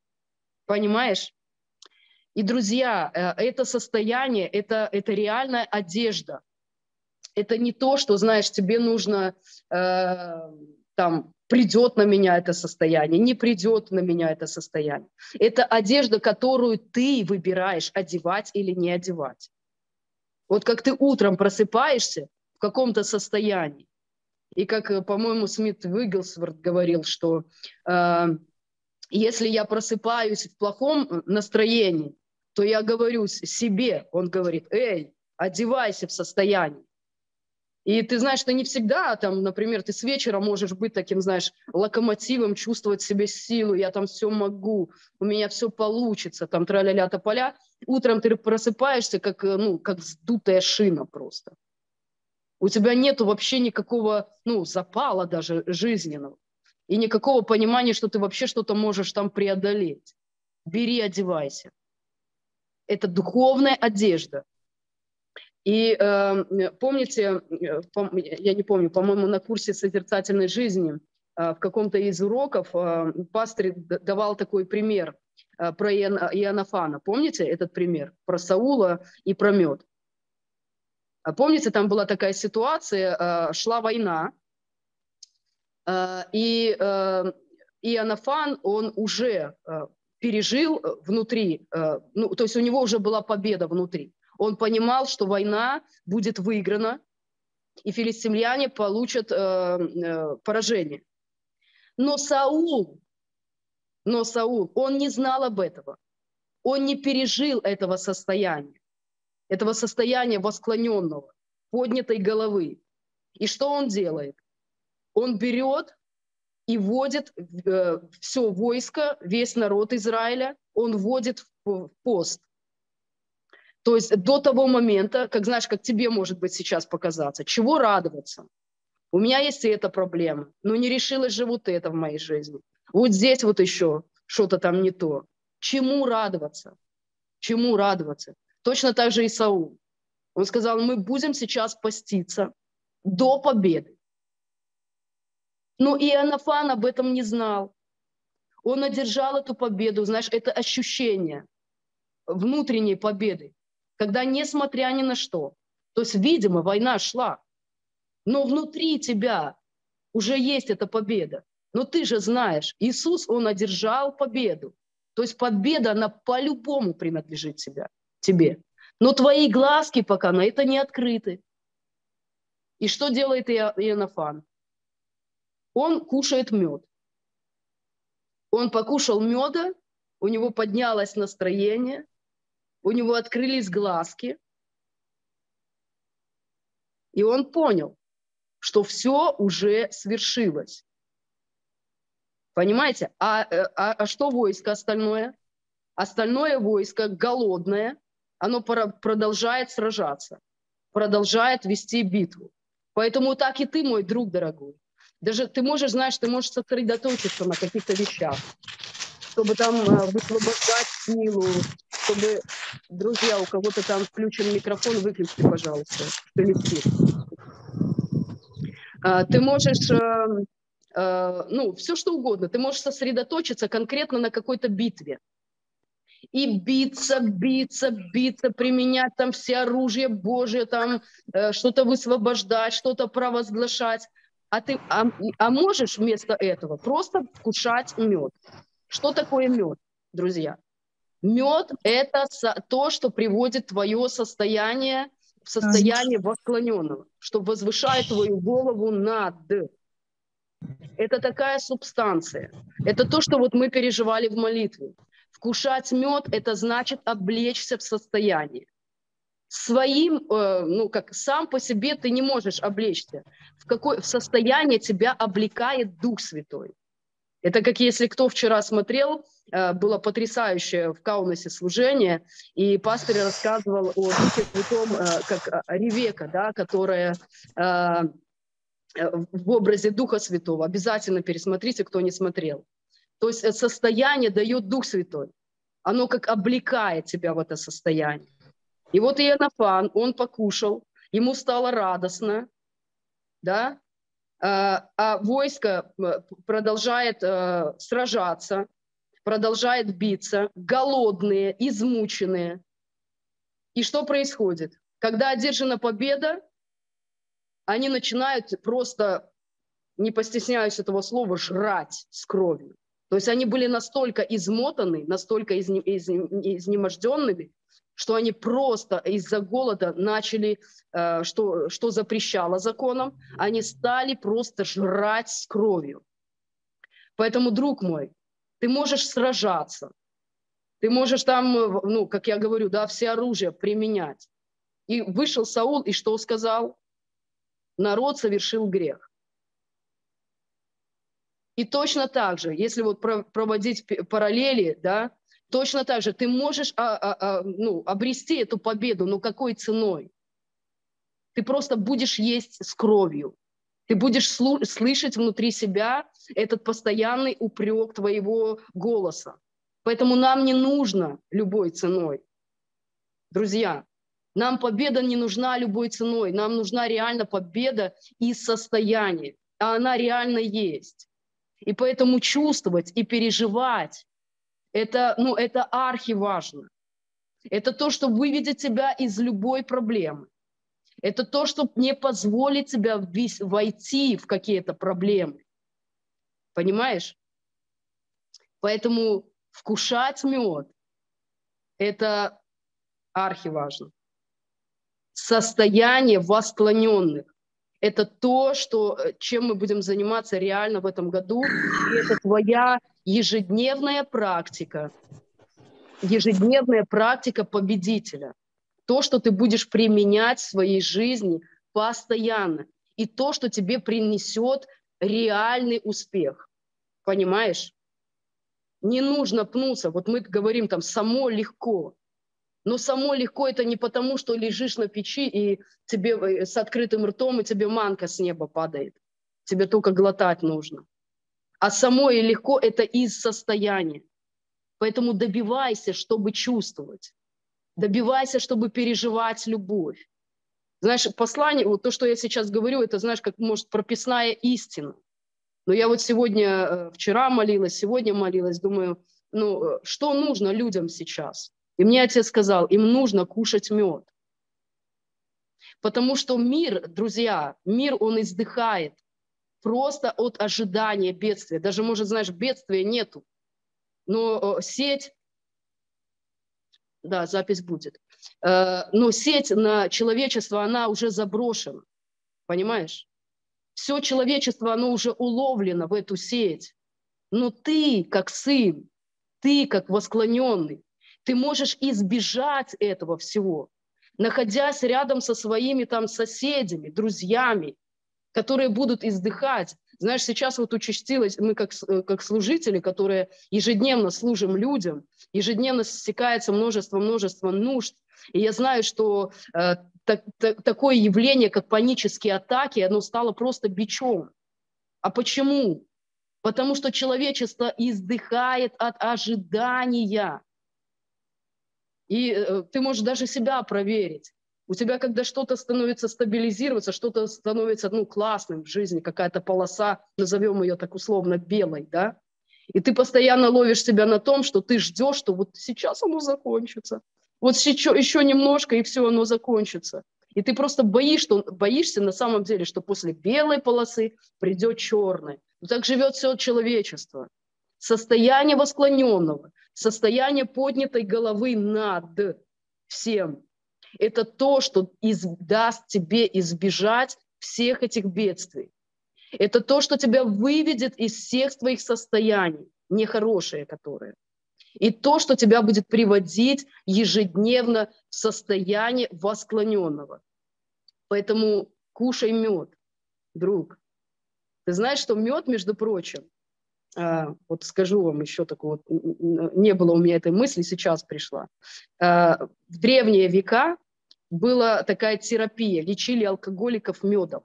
Понимаешь? И, друзья, э, это состояние, это, это реальная одежда. Это не то, что, знаешь, тебе нужно, э, там, придет на меня это состояние, не придет на меня это состояние. Это одежда, которую ты выбираешь, одевать или не одевать. Вот как ты утром просыпаешься в каком-то состоянии, и как, по-моему, Смит Вигглсворт говорил, что э, если я просыпаюсь в плохом настроении, то я говорю себе, он говорит: эй, одевайся в состоянии. И ты знаешь, что не всегда, там, например, ты с вечера можешь быть таким, знаешь, локомотивом, чувствовать в себе силу, я там все могу, у меня все получится, там, тра-ля-ля тополя. Утром ты просыпаешься, как, ну, как вздутая шина просто. У тебя нету вообще никакого, ну, запала даже жизненного. И никакого понимания, что ты вообще что-то можешь там преодолеть. Бери, одевайся. Это духовная одежда. И э, помните, пом, я не помню, по-моему, на курсе созерцательной жизни э, в каком-то из уроков э, пастор давал такой пример э, про Иоаннафана. Помните этот пример? Про Саула и про мед. А помните, там была такая ситуация, э, шла война, э, и э, Иоаннафан, он уже э, пережил внутри, э, ну, то есть у него уже была победа внутри. Он понимал, что война будет выиграна, и филистимляне получат э, э, поражение. Но Саул, но Саул, он не знал об этом. Он не пережил этого состояния, этого состояния восклоненного, поднятой головы. И что он делает? Он берет и вводит э, все войско, весь народ Израиля, он вводит в, в пост. То есть до того момента, как, знаешь, как тебе может быть сейчас показаться, чего радоваться? У меня есть и эта проблема, но не решилось же вот это в моей жизни. Вот здесь вот еще что-то там не то. Чему радоваться? Чему радоваться? Точно так же и Саул. Он сказал, мы будем сейчас поститься до победы. Но Иоаннафан об этом не знал. Он одержал эту победу, знаешь, это ощущение внутренней победы, когда несмотря ни на что, то есть, видимо, война шла, но внутри тебя уже есть эта победа. Но ты же знаешь, Иисус, Он одержал победу. То есть победа, она по-любому принадлежит тебя, тебе. Но твои глазки пока на это не открыты. И что делает Иоаннафан? Он кушает мед. Он покушал меда, у него поднялось настроение, у него открылись глазки, и он понял, что все уже свершилось. Понимаете? А, а, а что войско остальное? Остальное войско голодное, оно продолжает сражаться, продолжает вести битву. Поэтому так и ты, мой друг дорогой. Даже ты можешь, знаешь, ты можешь сосредоточиться на каких-то вещах, чтобы там э, высвобождать силу, чтобы, друзья, у кого-то там включен микрофон, выключите, пожалуйста, шелестит. Э, ты можешь, э, э, ну, все что угодно, ты можешь сосредоточиться конкретно на какой-то битве. И биться, биться, биться, применять там все оружие Божие, там э, что-то высвобождать, что-то провозглашать. А ты, а, а можешь вместо этого просто вкушать мед. Что такое мед, друзья? Мед – это то, что приводит твое состояние в состояние восклоненного, что возвышает твою голову над. Это такая субстанция. Это то, что вот мы переживали в молитве. Вкушать мед – это значит облечься в состояние. Своим, э, ну как, сам по себе ты не можешь облечься. В какое в состояние тебя облекает Дух Святой. Это как если кто вчера смотрел, э, было потрясающее в Каунасе служение, и пастор рассказывал о Духе Святом, э, как Ревека, да, которая э, в образе Духа Святого. Обязательно пересмотрите, кто не смотрел. То есть состояние дает Дух Святой. Оно как облекает тебя в это состояние. И вот Иоаннафан, он покушал, ему стало радостно, да, а, а войско продолжает а, сражаться, продолжает биться, голодные, измученные. И что происходит? Когда одержана победа, они начинают просто, не постесняюсь этого слова, жрать с кровью. То есть они были настолько измотаны, настолько изнеможденными, что они просто из-за голода начали, э, что, что запрещало законом, они стали просто жрать с кровью. Поэтому, друг мой, ты можешь сражаться, ты можешь там, ну, как я говорю, да, все оружие применять. И вышел Саул, и что сказал? Народ совершил грех. И точно так же, если вот проводить параллели, да, точно так же ты можешь а, а, а, ну, обрести эту победу, но какой ценой? Ты просто будешь есть с кровью. Ты будешь слышать внутри себя этот постоянный упрек твоего голоса. Поэтому нам не нужно любой ценой. Друзья, нам победа не нужна любой ценой. Нам нужна реально победа из состояния. А она реально есть. И поэтому чувствовать и переживать, это, ну, это архиважно. Это то, что выведет тебя из любой проблемы. Это то, что не позволит тебе войти в какие-то проблемы. Понимаешь? Поэтому вкушать мед – это архиважно. состояние восклоненных. Это то, что, чем мы будем заниматься реально в этом году. И это твоя ежедневная практика. Ежедневная практика победителя. То, что ты будешь применять в своей жизни постоянно. И то, что тебе принесет реальный успех. Понимаешь? Не нужно пнуться. Вот мы говорим там «само легко». Но само легко это не потому, что лежишь на печи и тебе с открытым ртом, и тебе манка с неба падает. Тебе только глотать нужно. А само и легко это из состояния. Поэтому добивайся, чтобы чувствовать. Добивайся, чтобы переживать любовь. Знаешь, послание, вот то, что я сейчас говорю, это, знаешь, как, может, прописная истина. Но я вот сегодня, вчера молилась, сегодня молилась, думаю, ну, что нужно людям сейчас? И мне отец сказал, им нужно кушать мед. Потому что мир, друзья, мир, он издыхает просто от ожидания бедствия. Даже, может, знаешь, бедствия нету. Но сеть, да, запись будет, но сеть на человечество, она уже заброшена. Понимаешь? Все человечество, оно уже уловлено в эту сеть. Но ты, как сын, ты, как восклоненный, ты можешь избежать этого всего, находясь рядом со своими там соседями, друзьями, которые будут издыхать. Знаешь, сейчас вот участилось, мы как, как служители, которые ежедневно служим людям, ежедневно стекается множество-множество нужд. И я знаю, что э, так, так, такое явление, как панические атаки, оно стало просто бичом. А почему? Потому что человечество издыхает от ожидания. И э, ты можешь даже себя проверить. У тебя, когда что-то становится стабилизироваться, что-то становится ну, классным в жизни, какая-то полоса, назовем ее так условно белой, да? И ты постоянно ловишь себя на том, что ты ждешь, что вот сейчас оно закончится. Вот еще, еще немножко, и все, оно закончится. И ты просто боишь, что, боишься на самом деле, что после белой полосы придет черная. Но так живет все человечество. Состояние восклоненного, состояние поднятой головы над всем. Это то, что из, даст тебе избежать всех этих бедствий. Это то, что тебя выведет из всех твоих состояний, нехорошие которые. И то, что тебя будет приводить ежедневно в состояние восклоненного. Поэтому кушай мед, друг. Ты знаешь, что мед, между прочим, а, вот скажу вам еще такого, не было у меня этой мысли, сейчас пришла. А, в древние века была такая терапия, лечили алкоголиков медом.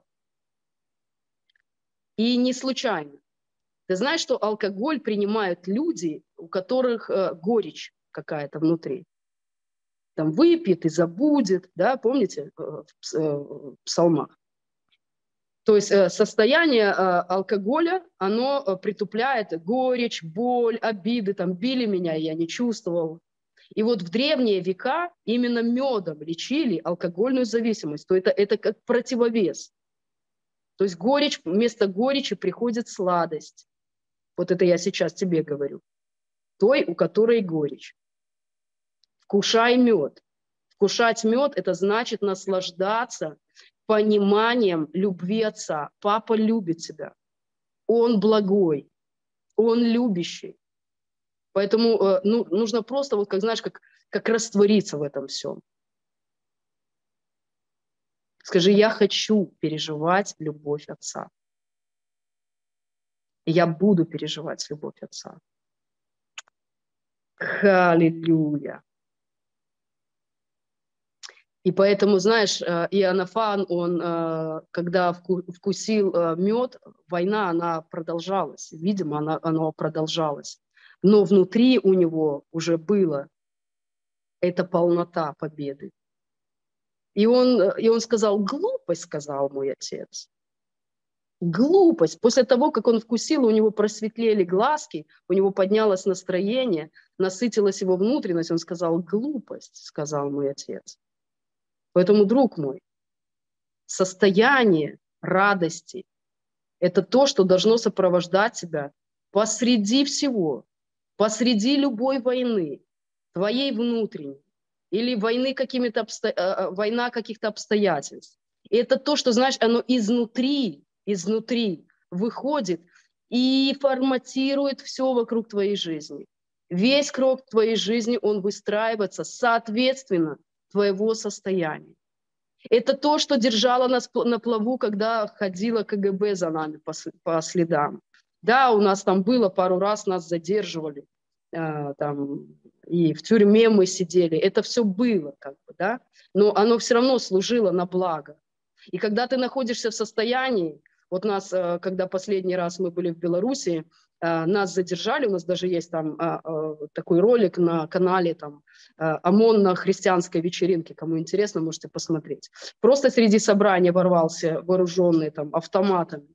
И не случайно. Ты знаешь, что алкоголь принимают люди, у которых э, горечь какая-то внутри. Там выпьет и забудет, да, помните, э, в, э, в псалмах. То есть э, состояние э, алкоголя, оно э, притупляет горечь, боль, обиды, там били меня, я не чувствовал. И вот в древние века именно медом лечили алкогольную зависимость. То это, это как противовес. То есть горечь, вместо горечи приходит сладость. Вот это я сейчас тебе говорю. Той, у которой горечь. Вкушай мед. Вкушать мед – это значит наслаждаться пониманием любви Отца. Папа любит тебя. Он благой. Он любящий. Поэтому ну, нужно просто, вот как знаешь, как, как раствориться в этом всем. Скажи, я хочу переживать любовь Отца. Я буду переживать любовь Отца. Аллилуйя. И поэтому, знаешь, Иоаннафан, он, когда вкусил мед, война, она продолжалась. Видимо, она, она продолжалась. Но внутри у него уже была эта полнота победы. И он, и он сказал, глупость, сказал мой отец. Глупость. После того, как он вкусил, у него просветлели глазки, у него поднялось настроение, насытилась его внутренность. Он сказал, глупость, сказал мой отец. Поэтому, друг мой, состояние радости – это то, что должно сопровождать тебя посреди всего, посреди любой войны, твоей внутренней. или войны какими-то обсто... война каких-то обстоятельств. И это то, что, знаешь, оно изнутри, изнутри выходит и форматирует все вокруг твоей жизни. Весь круг твоей жизни, он выстраивается соответственно твоего состояния. Это то, что держало нас на плаву, когда ходила ка гэ бэ за нами по, по следам. Да, у нас там было пару раз, нас задерживали, э, там, и в тюрьме мы сидели. Это все было, как бы, да, но оно все равно служило на благо. И когда ты находишься в состоянии, вот нас, э, когда последний раз мы были в Беларуси, э, нас задержали, у нас даже есть там э, э, такой ролик на канале, там, э, ОМОН на христианской вечеринке, кому интересно, можете посмотреть. Просто среди собрания ворвался вооруженный там автоматами,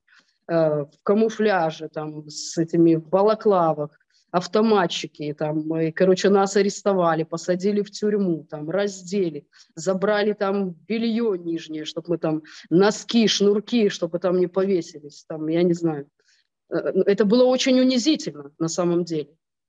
в камуфляже, там, с этими в балаклавах, автоматчики, там, и, короче, нас арестовали, посадили в тюрьму, там, раздели, забрали там белье нижнее, чтобы мы там, носки, шнурки, чтобы там не повесились, там, я не знаю. Это было очень унизительно на самом деле.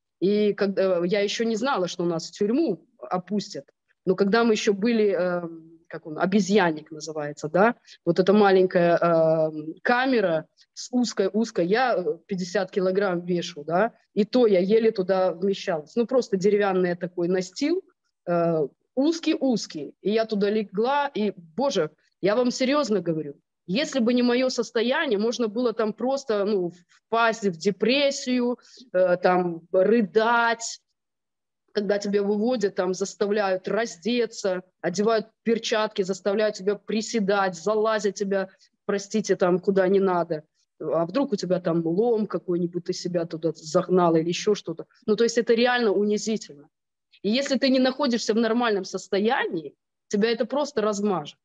И когда, я еще не знала, что нас в тюрьму опустят, но когда мы еще были... как он, обезьянник называется, да, вот эта маленькая э, камера с узкой-узкой, я пятьдесят килограмм вешу, да, и то я еле туда вмещалась. Ну, просто деревянный такой настил, э, узкий-узкий, и я туда легла, и, боже, я вам серьезно говорю, если бы не мое состояние, можно было там просто, ну, впасть в депрессию, э, там, рыдать, когда тебя выводят, там, заставляют раздеться, одевают перчатки, заставляют тебя приседать, залазят тебя, простите, там, куда не надо. А вдруг у тебя там лом какой-нибудь, ты себя туда загнал или еще что-то. Ну, то есть это реально унизительно. И если ты не находишься в нормальном состоянии, тебя это просто размажет.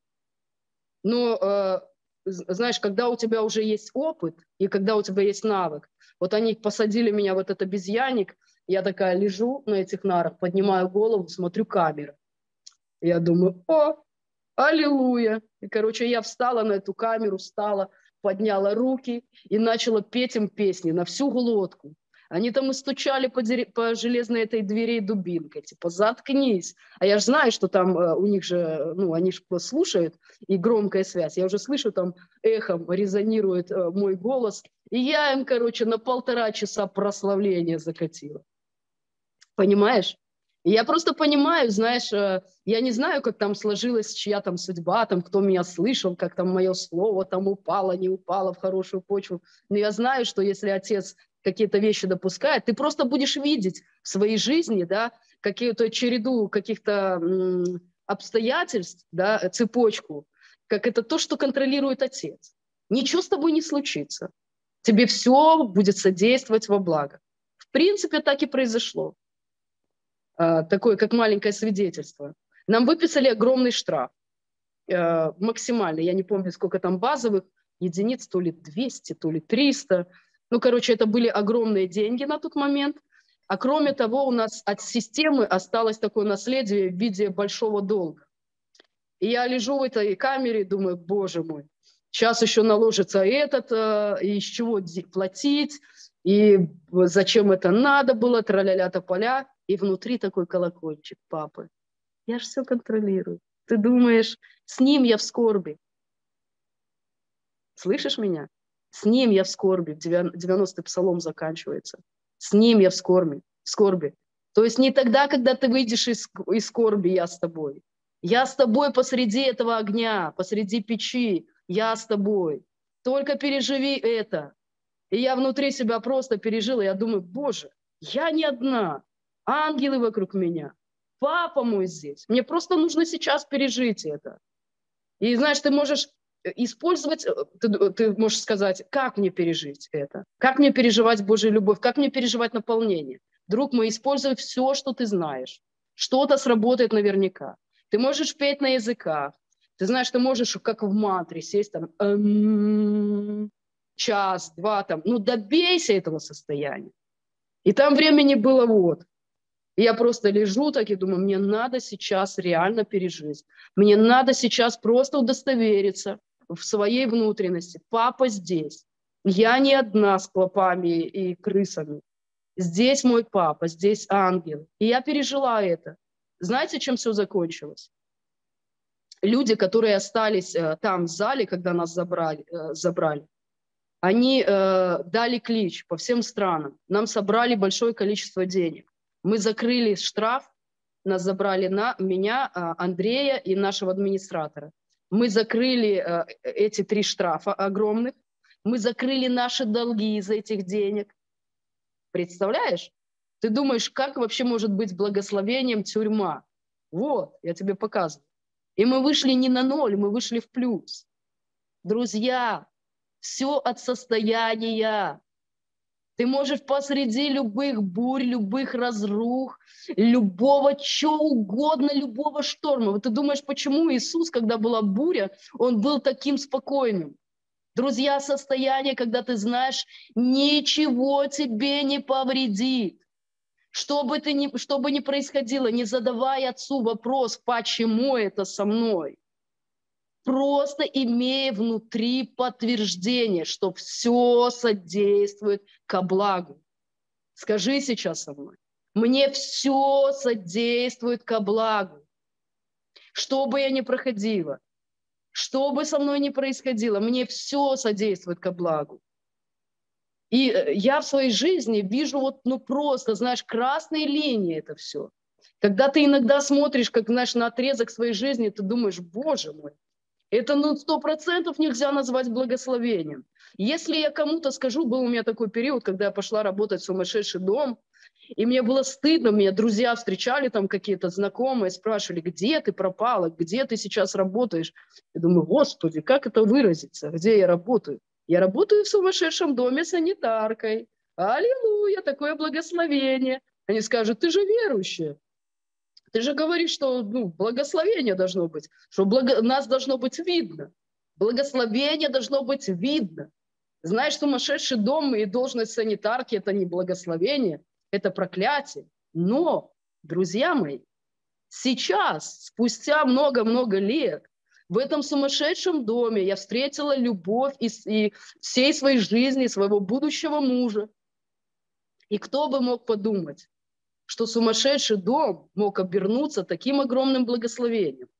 Но, э, знаешь, когда у тебя уже есть опыт и когда у тебя есть навык, вот они посадили меня в этот обезьянник, я такая лежу на этих нарах, поднимаю голову, смотрю камеру. Я думаю, о, аллилуйя. И, короче, я встала на эту камеру, встала, подняла руки и начала петь им песни на всю глотку. Они там и стучали по, дерев... по железной этой двери дубинкой, типа, заткнись. А я же знаю, что там э, у них же, ну, они же слушают, и громкая связь. Я уже слышу, там эхом резонирует э, мой голос. И я им, короче, на полтора часа прославления закатила. Понимаешь? И я просто понимаю, знаешь, я не знаю, как там сложилась чья там судьба, там, кто меня слышал, как там мое слово там упало, не упало в хорошую почву. Но я знаю, что если Отец какие-то вещи допускает, ты просто будешь видеть в своей жизни, да, какую-то череду каких-то м, обстоятельств, да, цепочку, как это то, что контролирует Отец. Ничего с тобой не случится. Тебе все будет содействовать во благо. В принципе, так и произошло. Такое, как маленькое свидетельство. Нам выписали огромный штраф, э, максимальный, я не помню, сколько там базовых, единиц, то ли двести, то ли триста. Ну, короче, это были огромные деньги на тот момент. А кроме того, у нас от системы осталось такое наследие в виде большого долга. И я лежу в этой камере и думаю, боже мой, сейчас еще наложится этот, э, и из чего платить, и зачем это надо было, тра-ля-ля-тополя. И внутри такой колокольчик папы. Я же все контролирую. Ты думаешь, с ним я в скорби. Слышишь меня? С ним я в скорби. девяностый псалом заканчивается. С ним я в скорби. В скорби. То есть не тогда, когда ты выйдешь из, из скорби, я с тобой. Я с тобой посреди этого огня, посреди печи. Я с тобой. Только переживи это. И я внутри себя просто пережила. Я думаю, боже, я не одна. Ангелы вокруг меня, папа мой здесь. Мне просто нужно сейчас пережить это. И знаешь, ты можешь использовать, ты, ты можешь сказать, как мне пережить это? Как мне переживать Божью любовь? Как мне переживать наполнение? Друг мой, используй все, что ты знаешь. Что-то сработает наверняка. Ты можешь петь на языках. Ты знаешь, ты можешь, как в мантре, сесть там эм, час, два, там, ну добейся этого состояния. И там времени было вот. И я просто лежу так и думаю, мне надо сейчас реально пережить. Мне надо сейчас просто удостовериться в своей внутренности. Папа здесь. Я не одна с клопами и крысами. Здесь мой папа, здесь ангел. И я пережила это. Знаете, чем все закончилось? Люди, которые остались э, там в зале, когда нас забрали, э, забрали они э, дали клич по всем странам. Нам собрали большое количество денег. Мы закрыли штраф, нас забрали на меня, Андрея и нашего администратора. Мы закрыли э, эти три штрафа огромных. Мы закрыли наши долги из этих денег. Представляешь? Ты думаешь, как вообще может быть благословением тюрьма? Вот, я тебе показываю. И мы вышли не на ноль, мы вышли в плюс. Друзья, все от состояния. Ты можешь посреди любых бурь, любых разрух, любого чего угодно, любого шторма. Вот ты думаешь, почему Иисус, когда была буря, он был таким спокойным? Друзья, состояние, когда ты знаешь, ничего тебе не повредит. Что бы, ты ни, что бы ни происходило, не задавай Отцу вопрос, почему это со мной. Просто имея внутри подтверждение, что все содействует ко благу. Скажи сейчас со мной. Мне все содействует ко благу. Что бы я ни проходила, что бы со мной ни происходило, мне все содействует ко благу. И я в своей жизни вижу вот, ну просто, знаешь, красные линии это все. Когда ты иногда смотришь, как, знаешь, на отрезок своей жизни, ты думаешь, Боже мой, это ну сто процентов нельзя назвать благословением. Если я кому-то скажу, был у меня такой период, когда я пошла работать в сумасшедший дом, и мне было стыдно, меня друзья встречали, там какие-то знакомые, спрашивали, где ты пропала, где ты сейчас работаешь. Я думаю, Господи, как это выразиться, где я работаю? Я работаю в сумасшедшем доме санитаркой. Аллилуйя, такое благословение. Они скажут, ты же верующая. Ты же говоришь, что ну, благословение должно быть, что благо... нас должно быть видно. Благословение должно быть видно. Знаешь, сумасшедший дом и должность санитарки – это не благословение, это проклятие. Но, друзья мои, сейчас, спустя много-много лет, в этом сумасшедшем доме я встретила любовь и, и всей своей жизни, своего будущего мужа. И кто бы мог подумать, что сумасшедший дом мог обернуться таким огромным благословением.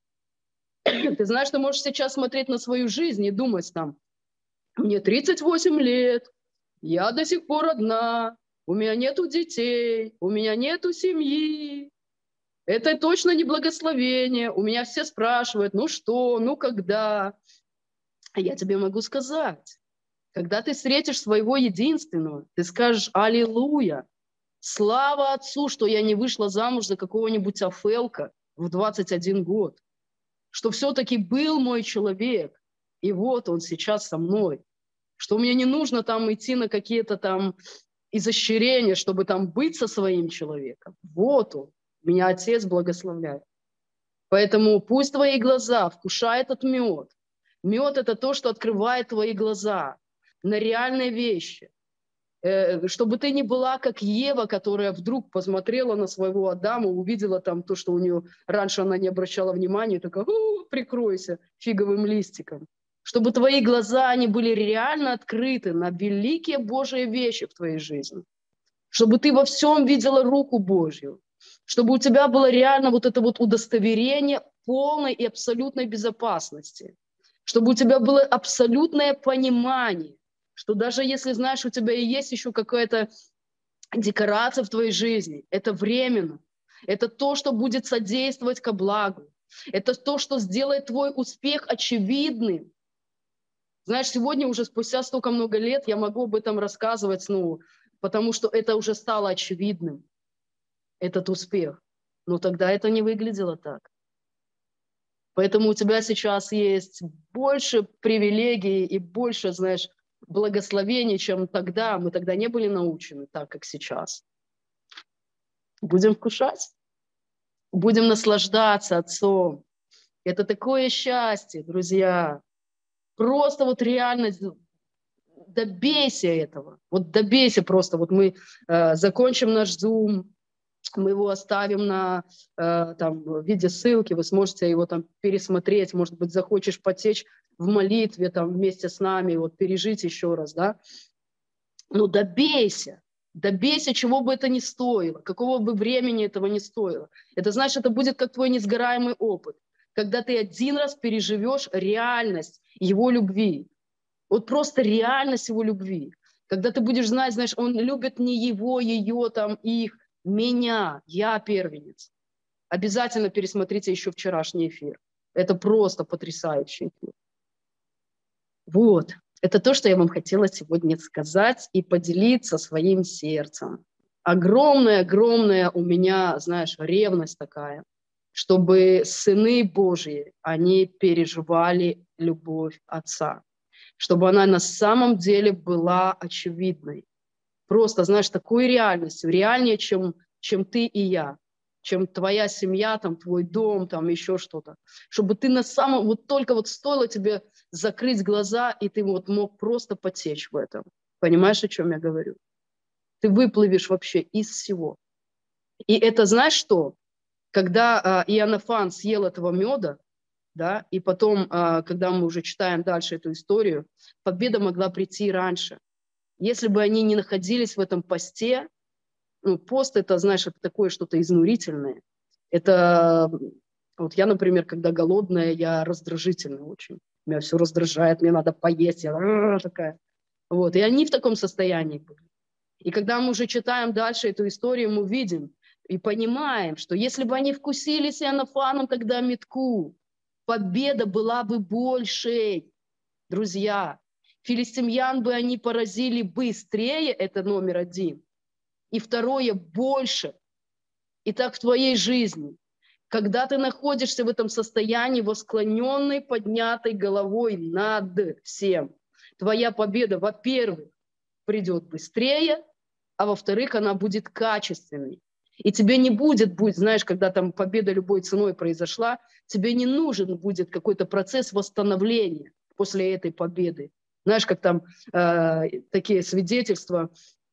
Ты знаешь, ты можешь сейчас смотреть на свою жизнь и думать там, мне тридцать восемь лет, я до сих пор одна, у меня нету детей, у меня нету семьи. Это точно не благословение. У меня все спрашивают, ну что, ну когда? А я тебе могу сказать, когда ты встретишь своего единственного, ты скажешь аллилуйя. Слава Отцу, что я не вышла замуж за какого-нибудь афелка в двадцать один год, что все-таки был мой человек, и вот он сейчас со мной, что мне не нужно там идти на какие-то там изощрения, чтобы там быть со своим человеком. Вот он, меня Отец благословляет. Поэтому пусть твои глаза вкушают этот мед. Мед – это то, что открывает твои глаза на реальные вещи. Чтобы ты не была как Ева, которая вдруг посмотрела на своего Адама, увидела там то, что у нее раньше она не обращала внимания, и такая, прикройся фиговым листиком. Чтобы твои глаза, они были реально открыты на великие Божьи вещи в твоей жизни. Чтобы ты во всем видела руку Божью. Чтобы у тебя было реально вот это вот удостоверение полной и абсолютной безопасности. Чтобы у тебя было абсолютное понимание, что даже если, знаешь, у тебя и есть еще какая-то декорация в твоей жизни, это временно. Это то, что будет содействовать ко благу. Это то, что сделает твой успех очевидным. Знаешь, сегодня уже спустя столько много лет я могу об этом рассказывать, ну, потому что это уже стало очевидным, этот успех. Но тогда это не выглядело так. Поэтому у тебя сейчас есть больше привилегий и больше, знаешь, благословений, чем тогда. Мы тогда не были научены так, как сейчас. Будем вкушать, будем наслаждаться Отцом. Это такое счастье, друзья. Просто вот реально добейся этого. Вот добейся просто. Вот мы э, закончим наш Zoom, мы его оставим на, э, там, в виде ссылки, вы сможете его там пересмотреть, может быть, захочешь потечь в молитве там, вместе с нами, вот пережить еще раз, да. Ну, добейся, Добейся, чего бы это ни стоило, какого бы времени этого ни стоило. Это значит, это будет как твой несгораемый опыт, когда ты один раз переживешь реальность его любви. Вот просто реальность его любви. Когда ты будешь знать, знаешь, он любит не его, ее, там, их, меня, я первенец. Обязательно пересмотрите еще вчерашний эфир. Это просто потрясающий эфир. Вот. Это то, что я вам хотела сегодня сказать и поделиться своим сердцем. Огромная-огромная у меня, знаешь, ревность такая, чтобы сыны Божьи, они переживали любовь Отца, чтобы она на самом деле была очевидной. Просто, знаешь, такой реальностью, реальнее, чем, чем ты и я, чем твоя семья, там, твой дом, там, еще что-то. Чтобы ты на самом, вот только вот стоило тебе закрыть глаза, и ты вот мог просто потечь в этом. Понимаешь, о чем я говорю? Ты выплывешь вообще из всего. И это, знаешь что? Когда э, Иоаннафан съел этого меда, да, и потом, э, когда мы уже читаем дальше эту историю, победа могла прийти раньше. Если бы они не находились в этом посте, ну, пост это, знаешь, это такое что-то изнурительное. Это, вот я, например, когда голодная, я раздражительная очень. Меня все раздражает, мне надо поесть, я такая. Вот, и они в таком состоянии были. И когда мы уже читаем дальше эту историю, мы видим и понимаем, что если бы они вкусили с Иоаннафаном тогда метку, победа была бы большей, друзья. Филистимлян бы они поразили быстрее, это номер один. И второе, больше. И так в твоей жизни. Когда ты находишься в этом состоянии восклоненной, поднятой головой над всем, твоя победа, во-первых, придет быстрее, а во-вторых, она будет качественной. И тебе не будет, будет, знаешь, когда там победа любой ценой произошла, тебе не нужен будет какой-то процесс восстановления после этой победы. Знаешь, как там э, такие свидетельства,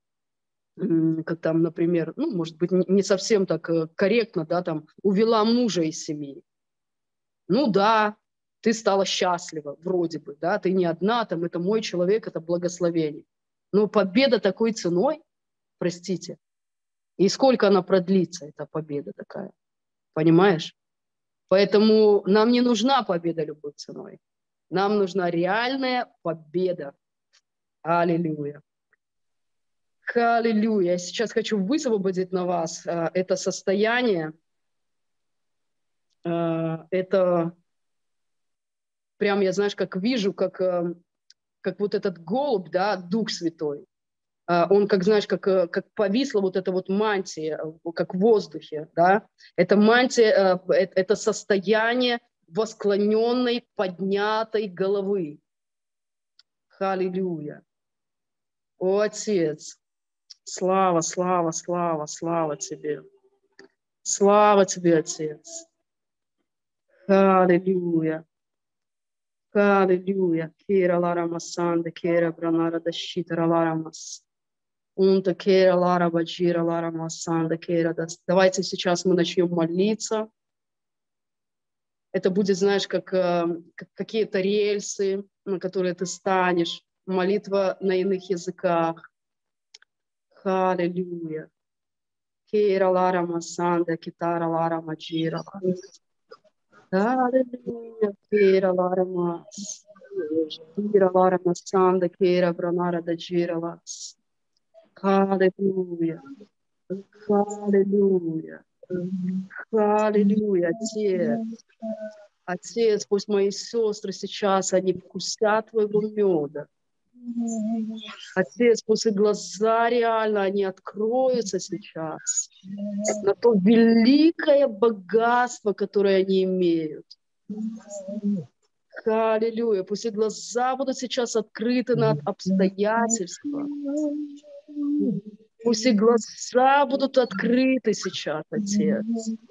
как там, например, ну, может быть, не совсем так корректно, да, там, увела мужа из семьи. Ну да, ты стала счастлива, вроде бы, да, ты не одна, там, это мой человек, это благословение. Но победа такой ценой, простите, и сколько она продлится, эта победа такая, понимаешь? Поэтому нам не нужна победа любой ценой. Нам нужна реальная победа. Аллилуйя. Аллилуйя. Я сейчас хочу высвободить на вас э, это состояние. Э, это прям, я, знаешь, как вижу, как, э, как вот этот голубь, да, Дух Святой. Э, он, как, знаешь, как, э, как повисла вот эта вот мантия, э, как в воздухе, да. Это мантия, э, это, это состояние восклоненной, поднятой головы. Аллилуйя. О, Отец. Слава, слава, слава, слава тебе. Слава тебе, Отец. Аллилуйя. Аллилуйя. Кира лара масанда, кира бранара дащита лара мас. Унта кира лара баджира лара масанда, кира дас. Давайте сейчас мы начнем молиться. Это будет, знаешь, как, как какие-то рельсы, на которые ты станешь. Молитва на иных языках. Аллилуйя. Кира лара масанда, китара лара маджира. Аллилуйя. Кира лара мас. Кира лара масанда, кира бранара даджира лас. Аллилуйя. Аллилуйя. Аллилуйя, Отец. Отец, пусть мои сестры сейчас, они вкусят твоего меда. Отец, пусть и глаза реально, они откроются сейчас на то великое богатство, которое они имеют. Аллилуйя. Пусть и глаза будут сейчас открыты над обстоятельства. Пусть и глаза будут открыты сейчас, Отец.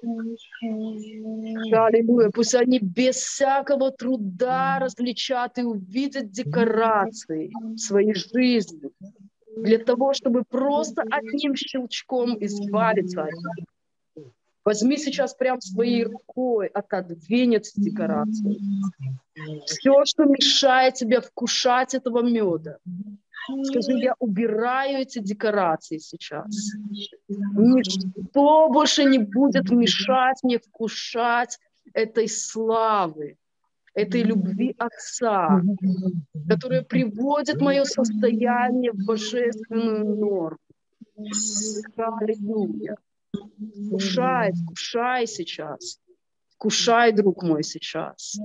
Аллилуйя. Пусть они без всякого труда различат и увидят декорации в своей жизни для того, чтобы просто одним щелчком избавиться от них. Возьми сейчас прям своей рукой, отодвинь эти декорации. Все, что мешает тебе вкушать этого меда, Скажи, я убираю эти декорации сейчас. Ничто больше не будет мешать мне вкушать этой славы, этой любви Отца, которая приводит мое состояние в божественную норму. Аллилуйя. Вкушай, вкушай сейчас. Вкушай, друг мой, сейчас.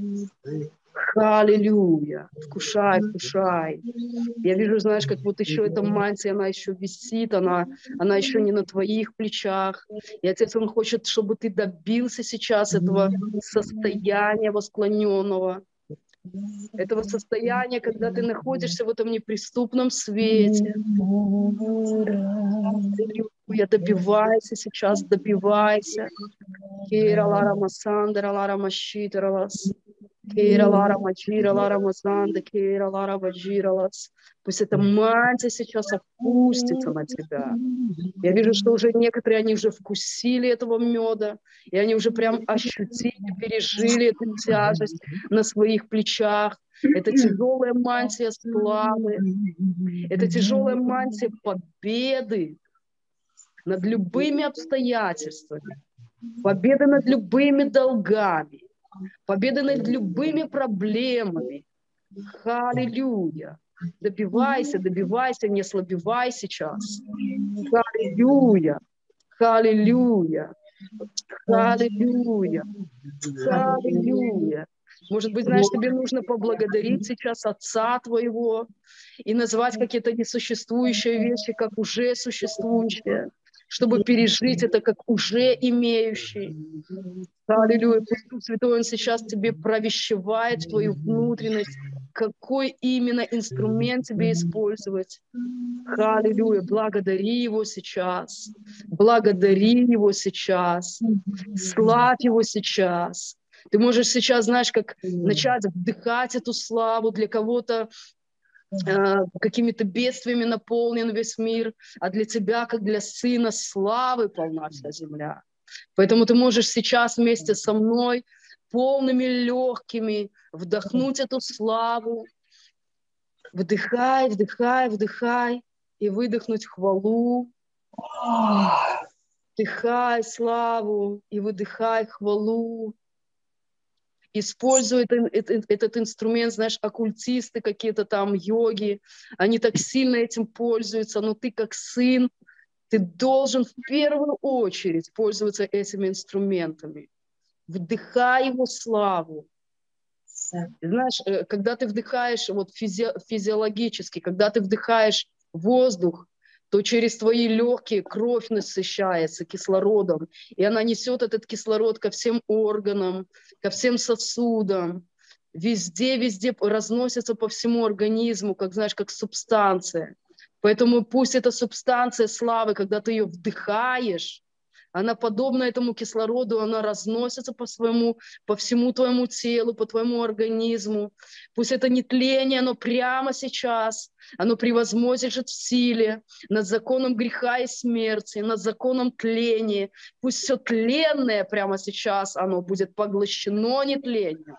Аллилуйя. Вкушай, вкушай. Я вижу, знаешь, как вот еще эта мантия, она еще висит, она, она еще не на твоих плечах. И Отец, Он хочет, чтобы ты добился сейчас этого состояния восклоненного, этого состояния, когда ты находишься в этом неприступном свете. Аллилуйя. Добивайся сейчас, добивайся. Кира Лара Масандра Лара Машитаралас. Кира Лара Маджира Лара Мазанда, Кира Лара Ваджиралас. Пусть эта мантия сейчас опустится на тебя. Я вижу, что уже некоторые, они уже вкусили этого меда, и они уже прям ощутили, пережили эту тяжесть на своих плечах. Это тяжелая мантия славы, это тяжелая мантия победы над любыми обстоятельствами, победы над любыми долгами, победы над любыми проблемами. Аллилуйя. Добивайся, добивайся, не ослабевай сейчас. Аллилуйя. Аллилуйя. Аллилуйя. Аллилуйя. Может быть, знаешь, тебе нужно поблагодарить сейчас Отца твоего и назвать какие-то несуществующие вещи, как уже существующие, чтобы пережить это как уже имеющий. Аллилуйя. Пусть Дух Святой, Он сейчас тебе провещевает твою внутренность, какой именно инструмент тебе использовать. Аллилуйя. Благодари Его сейчас. Благодари Его сейчас. Славь Его сейчас. Ты можешь сейчас, знаешь, как начать вдыхать эту славу. Для кого-то э, какими-то бедствиями наполнен весь мир, а для тебя, как для сына, славы полна вся земля. Поэтому ты можешь сейчас вместе со мной полными легкими вдохнуть эту славу. Вдыхай, вдыхай, вдыхай и выдохнуть хвалу. Вдыхай славу и выдыхай хвалу. Используй этот, этот, этот инструмент, знаешь, оккультисты какие-то там, йоги, они так сильно этим пользуются, но ты как сын, ты должен в первую очередь пользоваться этими инструментами. Вдыхай его славу. Знаешь, когда ты вдыхаешь вот физи- физиологически, когда ты вдыхаешь воздух, то через твои легкие кровь насыщается кислородом, и она несет этот кислород ко всем органам, ко всем сосудам, везде, везде разносится по всему организму, как, знаешь, как субстанция. Поэтому пусть эта субстанция славы, когда ты ее вдыхаешь, она подобна этому кислороду, она разносится по своему, по всему твоему телу, по твоему организму. Пусть это не тление, оно прямо сейчас, оно превозмозит в силе над законом греха и смерти, над законом тления. Пусть все тленное прямо сейчас, оно будет поглощено нетлением.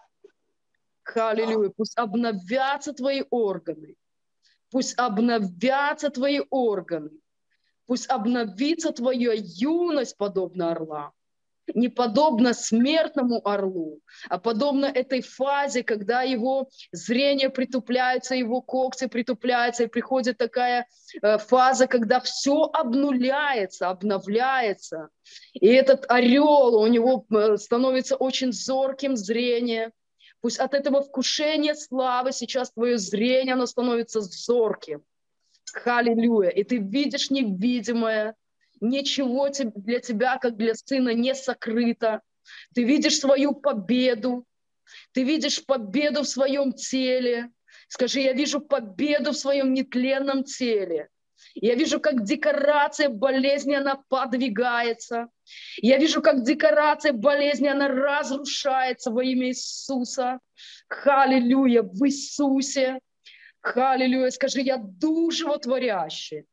Аллилуйя. Пусть обновятся твои органы. Пусть обновятся твои органы. Пусть обновится твоя юность, подобно орлам. Не подобно смертному орлу, а подобно этой фазе, когда его зрение притупляется, его когти притупляются, и приходит такая э, фаза, когда все обнуляется, обновляется. И этот орел, у него становится очень зорким зрение. Пусть от этого вкушения славы сейчас твое зрение, оно становится зорким. Аллилуйя. И ты видишь невидимое, ничего для тебя, как для сына, не сокрыто. Ты видишь свою победу, ты видишь победу в своем теле. Скажи, я вижу победу в своем нетленном теле. Я вижу, как декорация болезни, она подвигается. Я вижу, как декорация болезни, она разрушается во имя Иисуса. Аллилуйя, в Иисусе. Аллилуйя, скажи, я дух животворящий.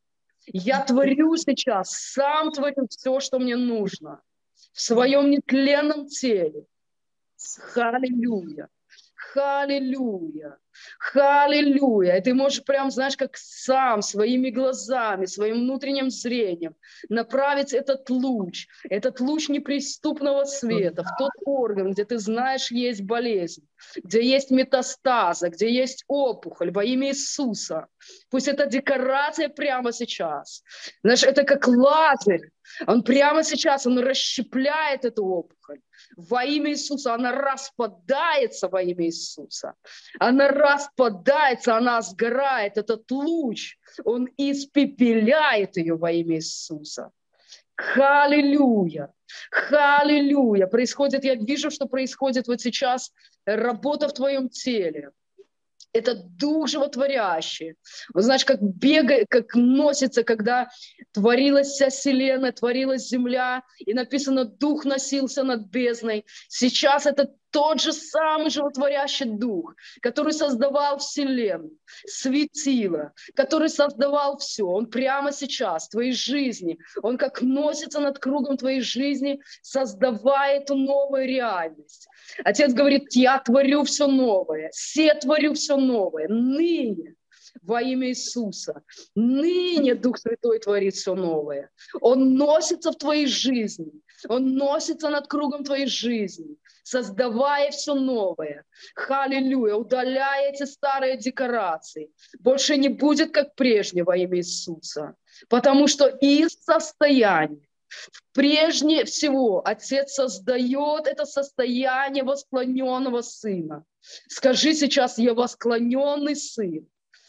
Я творю сейчас, сам творю все, что мне нужно в своем нетленном теле. Аллилуйя. Халилюя. Халилюя. И ты можешь прям, знаешь, как сам, своими глазами, своим внутренним зрением направить этот луч, этот луч неприступного света в тот орган, где ты знаешь, есть болезнь, где есть метастаза, где есть опухоль во имя Иисуса. Пусть эта декорация прямо сейчас. Знаешь, это как лазерь. Он прямо сейчас, он расщепляет эту опухоль. Во имя Иисуса она распадается во имя Иисуса. Она распадается, она сгорает. Этот луч, он испепеляет ее во имя Иисуса. Халилюя! Халилюя! Происходит, я вижу, что происходит вот сейчас работа в твоем теле. Это дух животворящий. Вот знаешь, как бегает, как носится, когда творилась вся вселенная, творилась земля, и написано, дух носился над бездной. Сейчас это тот же самый животворящий дух, который создавал вселенную, светило, который создавал все. Он прямо сейчас в твоей жизни, он как носится над кругом твоей жизни, создавая эту новую реальность. Отец говорит, я творю все новое, все творю все новое, ныне во имя Иисуса. Ныне Дух Святой творит все новое. Он носится в твоей жизни, Он носится над кругом твоей жизни, создавая все новое. Халилюя, удаляя эти старые декорации. Больше не будет, как прежде, во имя Иисуса. Потому что из состояния, прежде всего, Отец создает это состояние восклоненного Сына. Скажи сейчас, я восклоненный Сын.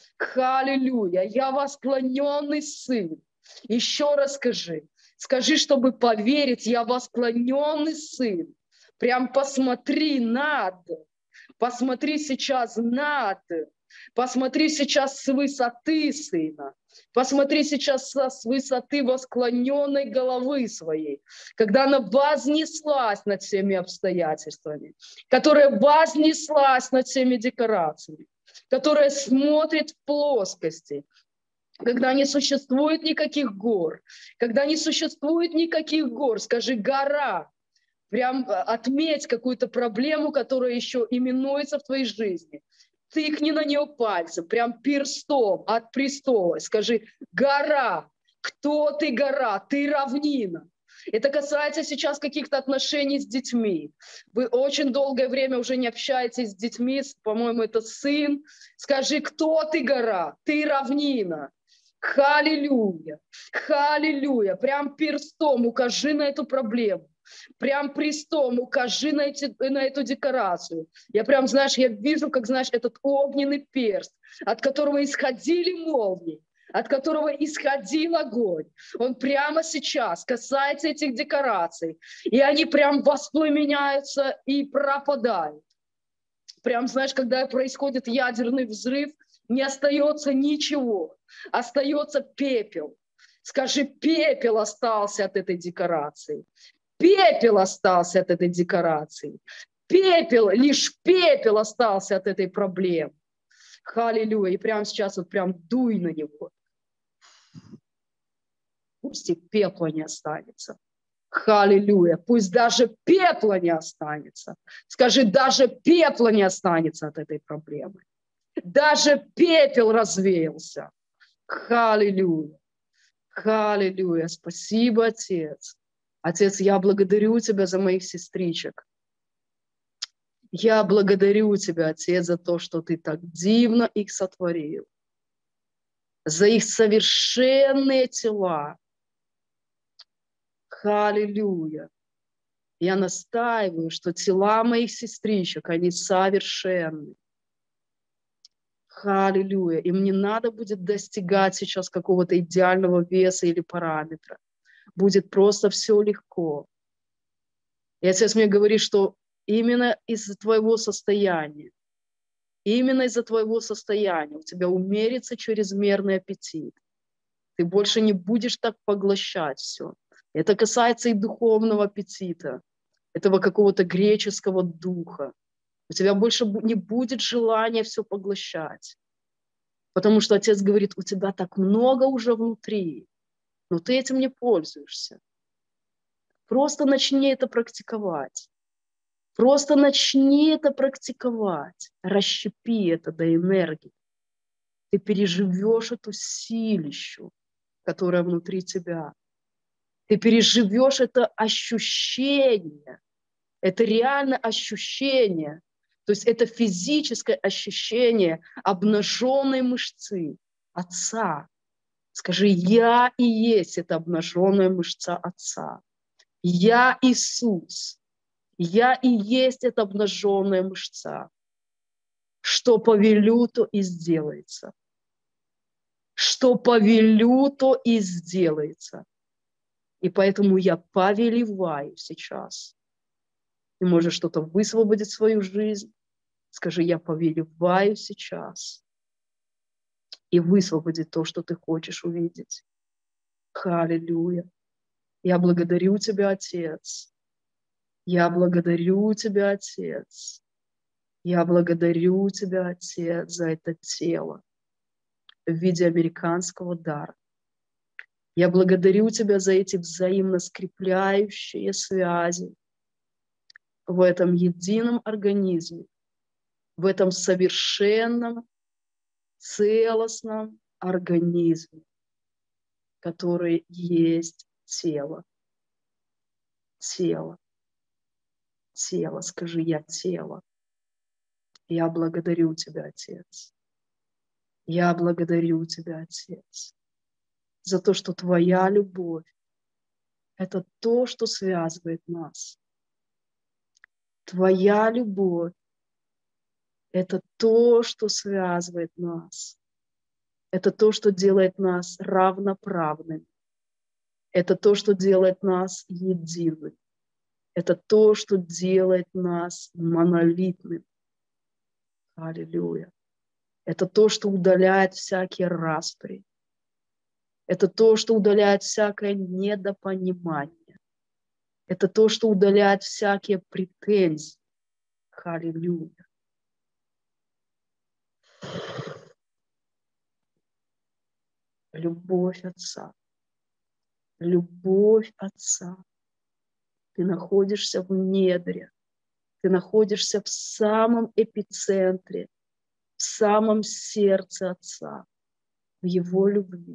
Халилюя, я восклоненный Сын. Еще раз скажи. Скажи, чтобы поверить, я восклоненный Сын. Прям посмотри над. Посмотри сейчас над. Посмотри сейчас с высоты Сына. Посмотри сейчас с высоты восклоненной головы своей, когда она вознеслась над всеми обстоятельствами, которая вознеслась над всеми декорациями, которая смотрит в плоскости, когда не существует никаких гор, когда не существует никаких гор, скажи «гора». Прям отметь какую-то проблему, которая еще именуется в твоей жизни. Тыкни на нее пальцем, прям перстом от престола. Скажи «гора». Кто ты, гора? Ты равнина. Это касается сейчас каких-то отношений с детьми. Вы очень долгое время уже не общаетесь с детьми, по-моему, это сын. Скажи, кто ты, гора? Ты равнина. Халилюя, халилюя. Прям перстом укажи на эту проблему. Прям престом укажи на, эти, на эту декорацию. Я прям, знаешь, я вижу, как, знаешь, этот огненный перст, от которого исходили молнии, от которого исходил огонь. Он прямо сейчас касается этих декораций, и они прям воспламеняются и пропадают. Прям, знаешь, когда происходит ядерный взрыв, не остается ничего, остается пепел. Скажи, пепел остался от этой декорации. Пепел остался от этой декорации. Пепел, лишь пепел остался от этой проблемы. Халилюя. И прямо сейчас вот прям дуй на него. Пусть и пепла не останется. Халилюя. Пусть даже пепла не останется. Скажи, даже пепла не останется от этой проблемы. Даже пепел развеялся. Халилюя. Халилюя. Спасибо, Отец. Отец, я благодарю Тебя за моих сестричек. Я благодарю Тебя, Отец, за то, что Ты так дивно их сотворил. За их совершенные тела. Халилюя. Я настаиваю, что тела моих сестричек, они совершенны. Халилюя. Им не надо будет достигать сейчас какого-то идеального веса или параметра. Будет просто все легко. И Отец мне говорит, что именно из-за твоего состояния, именно из-за твоего состояния у тебя умерится чрезмерный аппетит. Ты больше не будешь так поглощать все. Это касается и духовного аппетита, этого какого-то греческого духа. У тебя больше не будет желания все поглощать. Потому что Отец говорит, у тебя так много уже внутри, но ты этим не пользуешься. Просто начни это практиковать. Просто начни это практиковать, расщепи это до энергии. Ты переживешь эту силищу, которая внутри тебя. Ты переживешь это ощущение. Это реально ощущение. То есть это физическое ощущение обнаженной мышцы Отца. Скажи, я и есть эта обнаженная мышца Отца. Я Иисус. Я и есть эта обнаженная мышца. Что повелю, то и сделается. Что повелю, то и сделается. И поэтому я повелеваю сейчас. Ты можешь что-то высвободить в свою жизнь. Скажи, я повелеваю сейчас. И высвободить то, что ты хочешь увидеть. Аллилуйя. Я благодарю Тебя, Отец. Я благодарю Тебя, Отец. Я благодарю Тебя, Отец, за это тело в виде американского дара. Я благодарю Тебя за эти взаимно скрепляющие связи в этом едином организме, в этом совершенном, целостном организме, который есть тело. Тело. Тело. Скажи, я тело. Я благодарю Тебя, Отец. Я благодарю Тебя, Отец, за то, что Твоя любовь — это то, что связывает нас. Твоя любовь — это то, что связывает нас. Это то, что делает нас равноправными. Это то, что делает нас едиными. Это то, что делает нас монолитными. Аллилуйя. Это то, что удаляет всякие распри. Это то, что удаляет всякое недопонимание. Это то, что удаляет всякие претензии. Аллилуйя. Любовь Отца. Любовь Отца. Ты находишься в недре. Ты находишься в самом эпицентре, в самом сердце Отца, в Его любви,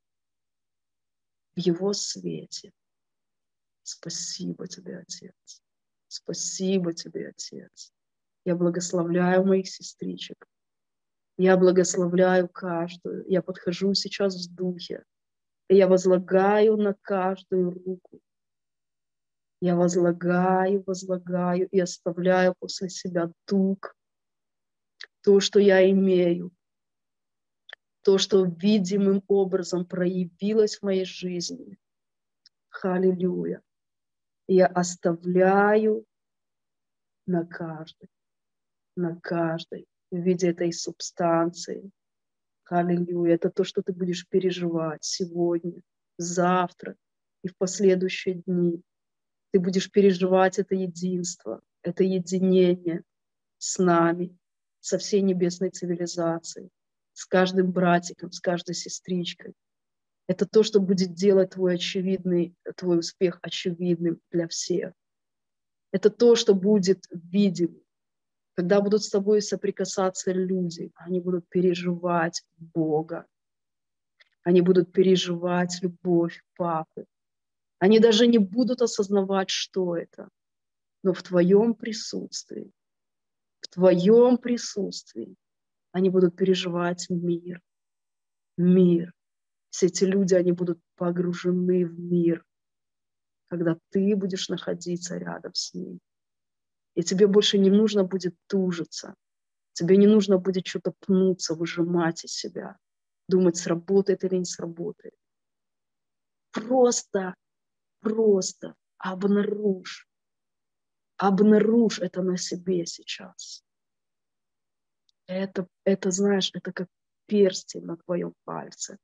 в Его свете. Спасибо Тебе, Отец. Спасибо Тебе, Отец. Я благословляю моих сестричек. Я благословляю каждую. Я подхожу сейчас в духе. И я возлагаю на каждую руку. Я возлагаю, возлагаю и оставляю после себя дух. То, что я имею. То, что видимым образом проявилось в моей жизни. Аллилуйя. Я оставляю на каждой, на каждой в виде этой субстанции. Аллилуйя. Это то, что ты будешь переживать сегодня, завтра и в последующие дни. Ты будешь переживать это единство, это единение с нами, со всей небесной цивилизацией, с каждым братиком, с каждой сестричкой. Это то, что будет делать твой очевидный, твой успех очевидным для всех. Это то, что будет видим. Когда будут с тобой соприкасаться люди, они будут переживать Бога. Они будут переживать любовь Папы. Они даже не будут осознавать, что это. Но в твоем присутствии, в твоем присутствии они будут переживать мир. Мир. Все эти люди, они будут погружены в мир, когда ты будешь находиться рядом с ним. И тебе больше не нужно будет тужиться. Тебе не нужно будет что-то пнуться, выжимать из себя, думать, сработает или не сработает. Просто, просто обнаружь, обнаружь это на себе сейчас. Это, это, знаешь, это как перстень на твоем пальце.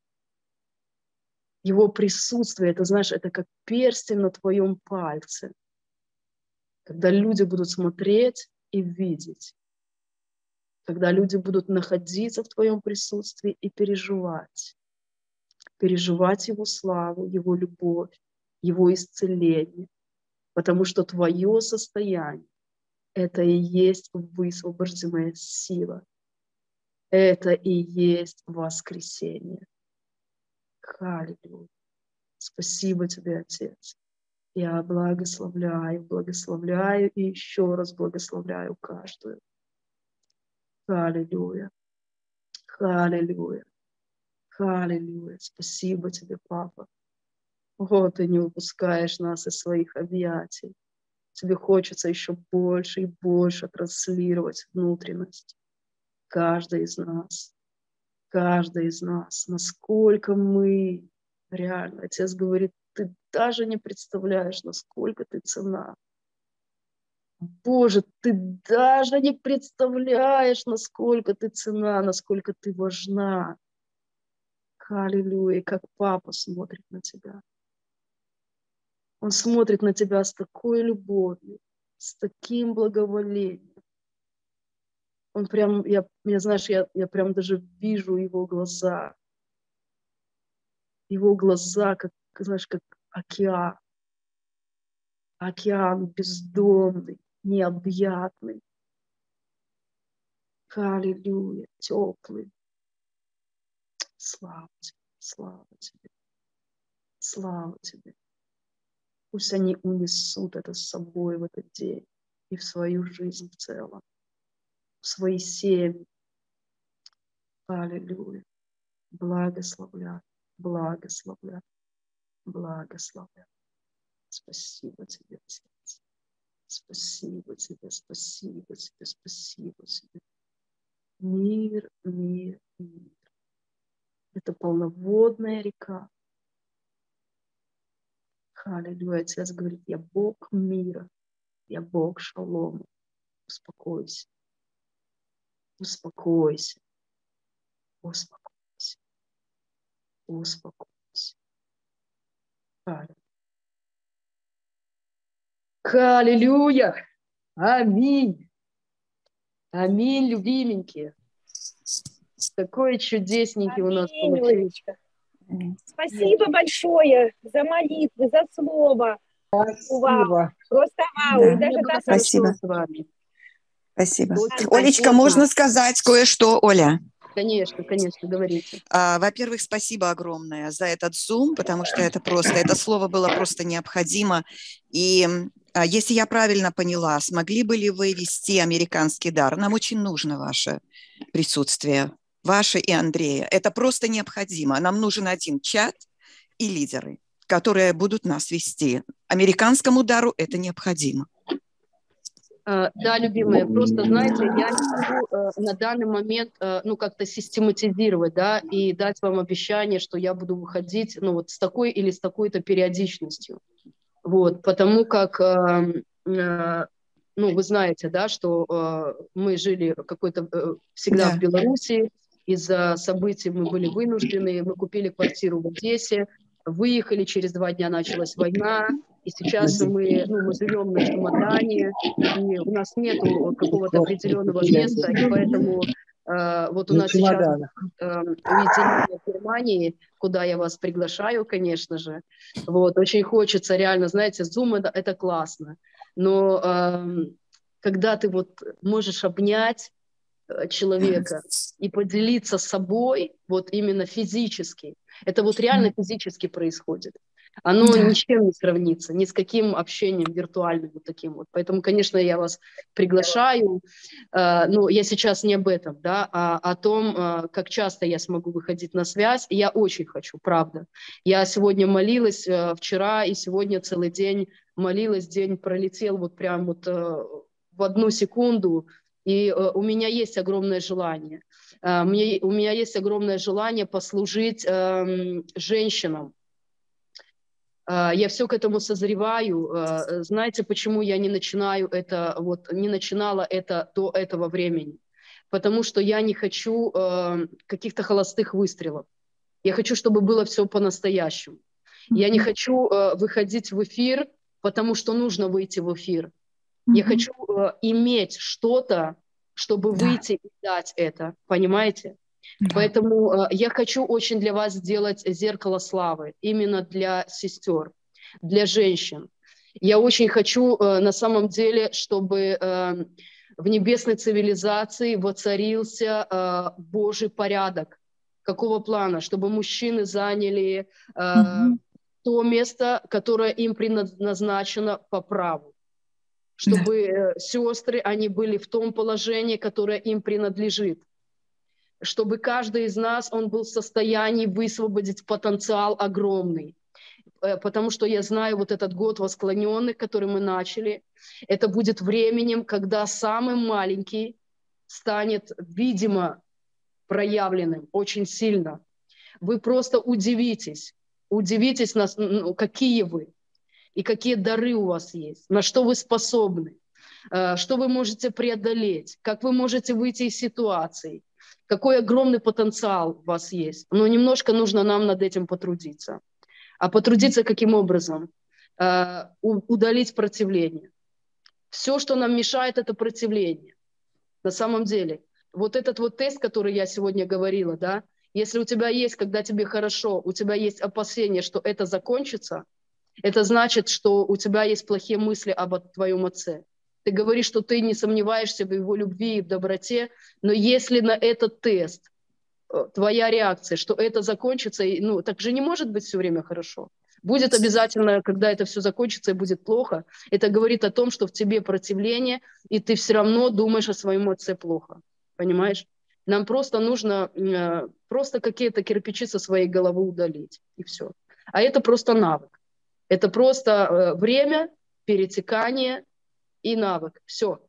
Его присутствие, это, знаешь, это как перстень на твоем пальце. Когда люди будут смотреть и видеть. Когда люди будут находиться в твоем присутствии и переживать. Переживать Его славу, Его любовь, Его исцеление. Потому что твое состояние Это и есть высвобожденная сила. Это и есть воскресение. Аллилуйя. Спасибо тебе, Отец. Я благословляю, благословляю и еще раз благословляю каждую. Аллилуйя. Аллилуйя. Аллилуйя. Спасибо тебе, Папа. О, ты не выпускаешь нас из своих объятий. Тебе хочется еще больше и больше транслировать внутренность. Каждый из нас, каждый из нас, насколько мы реально, Отец говорит, ты даже не представляешь, насколько ты ценна. Боже, ты даже не представляешь, насколько ты ценна, насколько ты важна. Аллилуйя, как Папа смотрит на тебя. Он смотрит на тебя с такой любовью, с таким благоволением. Он прям, я, я знаешь, я, я прям даже вижу его глаза. Его глаза, как, знаешь, как океан. Океан бездонный, необъятный. Аллилуйя, теплый. Слава тебе, слава тебе, слава тебе. Пусть они унесут это с собой в этот день и в свою жизнь в целом, в свои семьи. Аллилуйя. Благословляю, благословляю, благословляю. Спасибо тебе, Отец. Спасибо тебе, спасибо тебе, спасибо тебе. Мир, мир, мир. Это полноводная река. Аллилуйя. Отец говорит, я Бог мира, я Бог шалома. Успокойся, успокойся, успокойся, успокойся. Аллилуйя. Аминь. Аминь, любименькие. Какой чудесненький у нас получился. Спасибо большое за молитвы, за слово. Спасибо. Вау. Просто вау. Да. И даже Мне та Спасибо. с вами. Спасибо. Очень Олечка, комфортно. можно сказать кое-что, Оля? Конечно, конечно, говорите. А, Во-первых, спасибо огромное за этот Zoom, потому что это просто, это слово было просто необходимо. И а, если я правильно поняла, смогли бы ли вы вести американский дар? Нам очень нужно ваше присутствие, ваше и Андрея. Это просто необходимо. Нам нужен один чат и лидеры, которые будут нас вести. Американскому дару это необходимо. Uh, да, любимые, просто, знаете, я не могу uh, на данный момент, uh, ну, как-то систематизировать, да, и дать вам обещание, что я буду выходить, ну, вот с такой или с такой-то периодичностью, вот, потому как, uh, uh, ну, вы знаете, да, что uh, мы жили какой-то uh, всегда Да. в Беларуси, из-за событий мы были вынуждены, мы купили квартиру в Одессе, выехали, через два дня началась война, и сейчас мы, ну, мы живем на чемодане, и у нас нет какого-то определенного места, и поэтому э, вот у нас сейчас э, уединение в Германии, куда я вас приглашаю, конечно же. Вот, очень хочется реально, знаете, Zoom это, это классно, но э, когда ты вот можешь обнять человека и поделиться собой, вот именно физически, это вот реально физически происходит. Оно Да. ничем не сравнится, ни с каким общением виртуальным вот таким вот. Поэтому, конечно, я вас приглашаю. Э, но я сейчас не об этом, да, а о том, э, как часто я смогу выходить на связь. И я очень хочу, правда. Я сегодня молилась, э, вчера и сегодня целый день молилась, день пролетел вот прям вот э, в одну секунду. И э, у меня есть огромное желание. Э, мне, у меня есть огромное желание послужить э, женщинам. Я все к этому созреваю. Знаете, почему я не начинаю это, вот, не начинала это до этого времени? Потому что я не хочу э, каких-то холостых выстрелов. Я хочу, чтобы было все по-настоящему. Mm-hmm. Я не хочу э, выходить в эфир, потому что нужно выйти в эфир. Mm-hmm. Я хочу э, иметь что-то, чтобы да. выйти и дать это. Понимаете? Да. Поэтому э, я хочу очень для вас сделать зеркало славы, именно для сестер, для женщин. Я очень хочу э, на самом деле, чтобы э, в небесной цивилизации воцарился э, Божий порядок. Какого плана? Чтобы мужчины заняли э, mm-hmm. то место, которое им предназначено по праву. Чтобы yeah. э, сестры, они были в том положении, которое им принадлежит. Чтобы каждый из нас, он был в состоянии высвободить потенциал огромный. Потому что я знаю вот этот год восклоненных, который мы начали, это будет временем, когда самый маленький станет, видимо, проявленным очень сильно. Вы просто удивитесь, удивитесь, ну, какие вы и какие дары у вас есть, на что вы способны, что вы можете преодолеть, как вы можете выйти из ситуации, какой огромный потенциал у вас есть. Но немножко нужно нам над этим потрудиться. А потрудиться каким образом? Э, удалить противление. Все, что нам мешает, это противление. На самом деле. Вот этот вот тест, который я сегодня говорила, да, если у тебя есть, когда тебе хорошо, у тебя есть опасение, что это закончится, это значит, что у тебя есть плохие мысли об твоем отце. Ты говоришь, что ты не сомневаешься в его любви и в доброте, но если на этот тест твоя реакция, что это закончится, ну, так же не может быть все время хорошо. Будет обязательно, когда это все закончится и будет плохо. Это говорит о том, что в тебе противление, и ты все равно думаешь о своем отце плохо. Понимаешь? Нам просто нужно э, просто какие-то кирпичи со своей головы удалить, и все. А это просто навык. Это просто э, время, перетекание и навык. Все.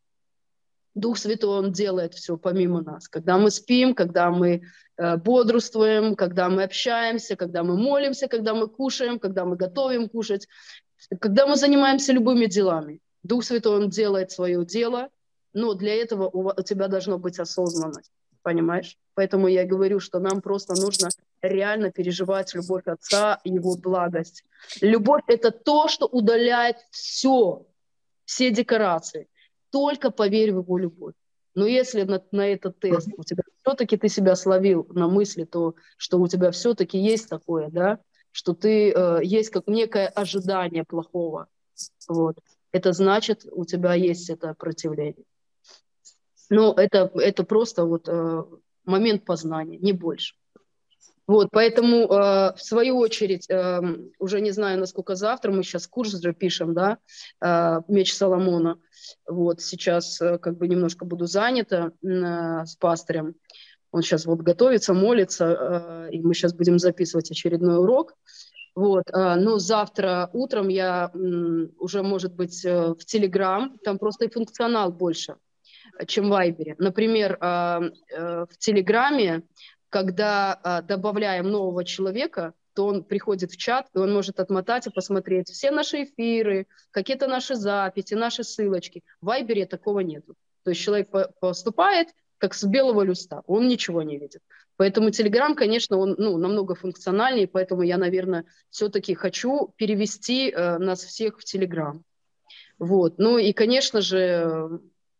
Дух Святой, Он делает все помимо нас. Когда мы спим, когда мы э, бодрствуем, когда мы общаемся, когда мы молимся, когда мы кушаем, когда мы готовим кушать, когда мы занимаемся любыми делами. Дух Святой, Он делает свое дело, но для этого у, у тебя должна быть осознанность, понимаешь? Поэтому я говорю, что нам просто нужно реально переживать любовь Отца, Его благость. Любовь – это то, что удаляет все, все декорации. Только поверь в его любовь. Но если на, на этот тест у тебя все-таки ты себя словил на мысли, то что у тебя все-таки есть такое, да, что ты э, есть как некое ожидание плохого, вот. Это значит, у тебя есть это противление. Но это, это просто вот э, момент познания, не больше. Вот, поэтому, э, в свою очередь, э, уже не знаю, насколько завтра, мы сейчас курс уже пишем, да, э, «Меч Соломона». Вот, сейчас э, как бы немножко буду занята э, с пастырем. Он сейчас вот готовится, молится, э, и мы сейчас будем записывать очередной урок. Вот, э, но завтра утром я э, уже, может быть, э, в Телеграм, там просто и функционал больше, чем в Вайбере. Например, э, э, в Телеграме, когда а, добавляем нового человека, то он приходит в чат, и он может отмотать и посмотреть все наши эфиры, какие-то наши записи, наши ссылочки. В Вайбере такого нету. То есть человек по- поступает, как с белого листа, он ничего не видит. Поэтому Телеграм, конечно, он ну, намного функциональнее, поэтому я, наверное, все-таки хочу перевести э, нас всех в Телеграм. Вот. Ну и, конечно же,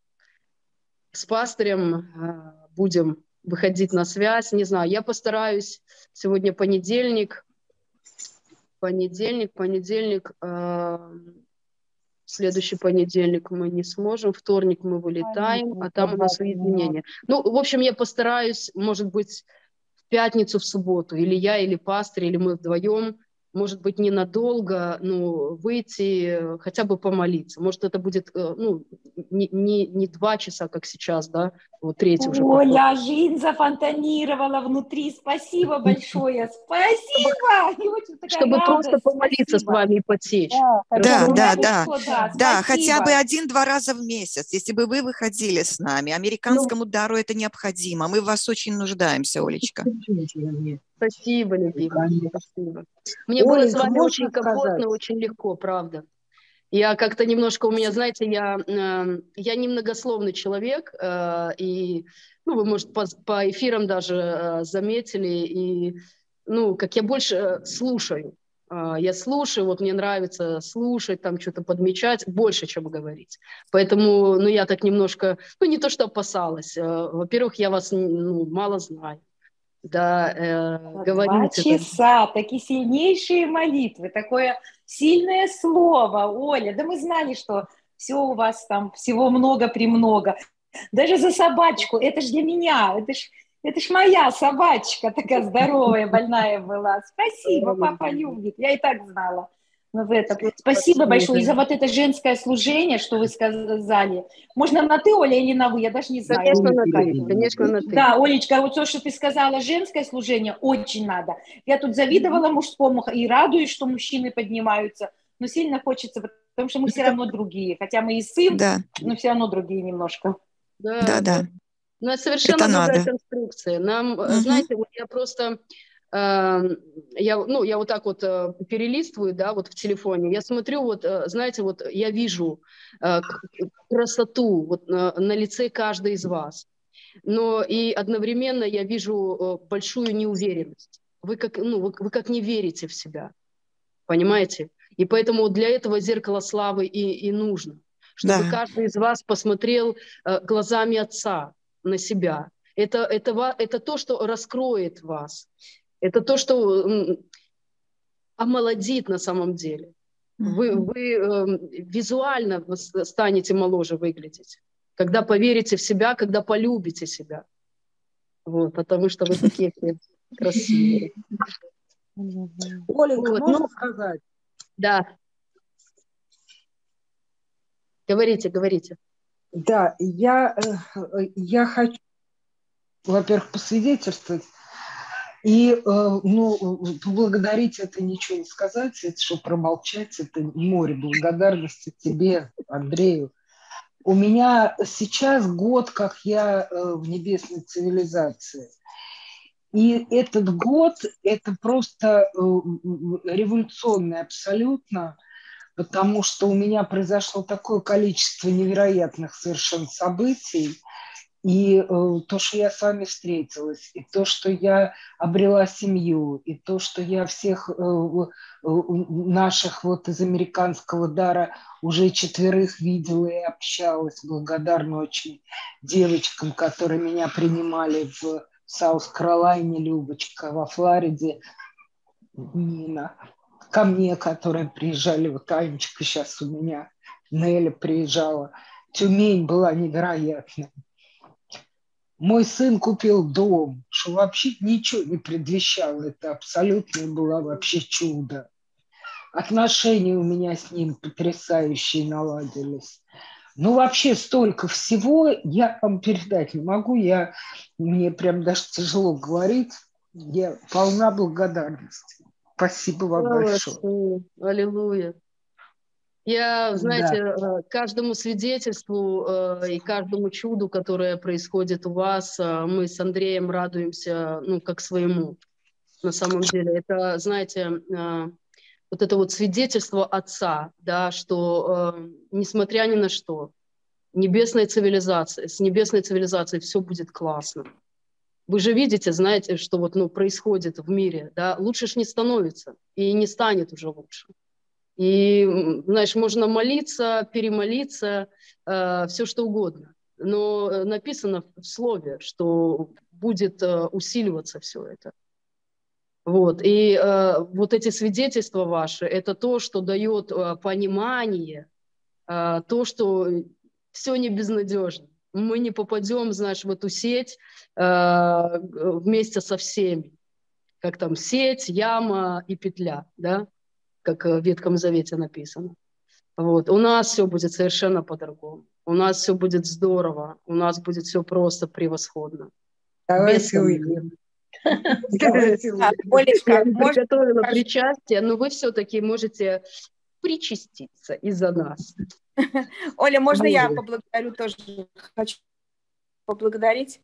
с пастырем э, будем выходить на связь, не знаю, я постараюсь, сегодня понедельник, понедельник, понедельник, э, следующий понедельник мы не сможем, вторник мы вылетаем, а там у нас уединение. Ну, в общем, я постараюсь, может быть, в пятницу, в субботу, или я, или пастырь, или мы вдвоем, может быть, ненадолго, но выйти, хотя бы помолиться. Может, это будет ну, не, не, не два часа, как сейчас, да, вот третий уже. Оля, жизнь зафонтанировала внутри. Спасибо большое. Спасибо! Чтобы, чтобы просто помолиться Спасибо. С вами и подсечь. Да, да, да. Да, да, хотя бы один-два раза в месяц, если бы вы выходили с нами. Американскому ну, дару это необходимо. Мы в вас очень нуждаемся, Олечка. Спасибо, любимая. Спасибо. Мне Оленька, было с вами очень комфортно, сказать? Очень легко, правда. Я как-то немножко, у меня, знаете, я, э, я немногословный человек, э, и, ну, вы, может, по, по эфирам даже э, заметили, и, ну, как я больше слушаю. Э, я слушаю, вот мне нравится слушать, там что-то подмечать, больше, чем говорить. Поэтому, ну, я так немножко, ну, не то, что опасалась. Э, во-первых, я вас, ну, мало знаю. да, э, Два говорите. часа, такие сильнейшие молитвы, такое сильное слово, Оля. Да мы знали, что все у вас там, всего много-премного. Даже за собачку, это ж для меня, это ж, это ж моя собачка такая здоровая, больная была. Спасибо, папа любит, я и так знала. Ну, в этом. Всё, Спасибо большое и за спасибо. вот это женское служение, что вы сказали. Можно на ты, Оля, или на вы? Я даже не знаю. Конечно, на как. ты, конечно, на ты. Да, Олечка, вот то, что ты сказала, женское служение очень надо. Я тут завидовала мужскому и радуюсь, что мужчины поднимаются, но сильно хочется, потому что мы все равно другие. Хотя мы и сын, Да, но все равно другие немножко. Да, да, да. да, У нас совершенно это другая надо. конструкция. Нам, э, Мгм. знаете, вот я просто, э, я, ну, я вот так вот э, перелистываю, да, вот в телефоне. Я смотрю, вот, э, знаете, вот я вижу э, к- красоту вот на, на лице каждой из вас. Но и одновременно я вижу э, большую неуверенность. Вы как, ну, вы, вы как не верите в себя, понимаете? И поэтому вот для этого зеркало славы и, и нужно, чтобы Да, каждый из вас посмотрел э, глазами Отца на себя. Это, это, ва- это то, что раскроет вас. Это то, что м, омолодит на самом деле. Вы, Мгм. вы э, визуально с- станете моложе выглядеть, когда поверите в себя, когда полюбите себя. Вот, потому что вы такие все красивые. Оленька, Вот, можно ну, сказать? да, говорите, говорите. Да, я, э, я хочу, во-первых, посвидетельствовать. И, э, ну, поблагодарить — это ничего не сказать, это что промолчать, это море благодарности тебе, Андрею. У меня сейчас год, как я э, в небесной цивилизации. И этот год – это просто э, революционный абсолютно, потому что у меня произошло такое количество невероятных совершенно событий. И э, то, что я с вами встретилась, и то, что я обрела семью, и то, что я всех э, э, наших вот из американского дара уже четверых видела и общалась, благодарна очень девочкам, которые меня принимали в Саус-Каролайне, Любочка, во Флориде, Нина, ко мне, которые приезжали, вот Анечка сейчас у меня, Неля приезжала. Тюмень была невероятная. Мой сын купил дом, что вообще ничего не предвещало. Это абсолютно было вообще чудо. Отношения у меня с ним потрясающие наладились. Ну, вообще столько всего я вам передать не могу. Я, мне прям даже тяжело говорить. Я полна благодарности. Спасибо вам большое. Молодцы, аллилуйя. Я, знаете, Да. э, каждому свидетельству э, и каждому чуду, которое происходит у вас, э, мы с Андреем радуемся, ну, как своему, на самом деле. Это, знаете, э, вот это вот свидетельство Отца, да, что э, несмотря ни на что, небесная цивилизация, с небесной цивилизацией все будет классно. Вы же видите, знаете, что вот, ну, происходит в мире, да, лучше ж не становится и не станет уже лучше. И, знаешь, можно молиться, перемолиться, э, все что угодно. Но написано в Слове, что будет э, усиливаться все это. Вот. И э, вот эти свидетельства ваши, это то, что дает э, понимание, э, то, что все не безнадежно. Мы не попадем, знаешь, в эту сеть э, вместе со всеми. Как там сеть, яма и петля, да? Как в Ветхом Завете написано. Вот. У нас все будет совершенно по-другому. У нас все будет здорово. У нас будет все просто превосходно. Без Давайте сомнения. Давайте А, выйдем. Олечка, Я не можно приготовила скажу? причастие, но вы все-таки можете причаститься из-за нас. Оля, можно я Можно. поблагодарю тоже? Хочу поблагодарить.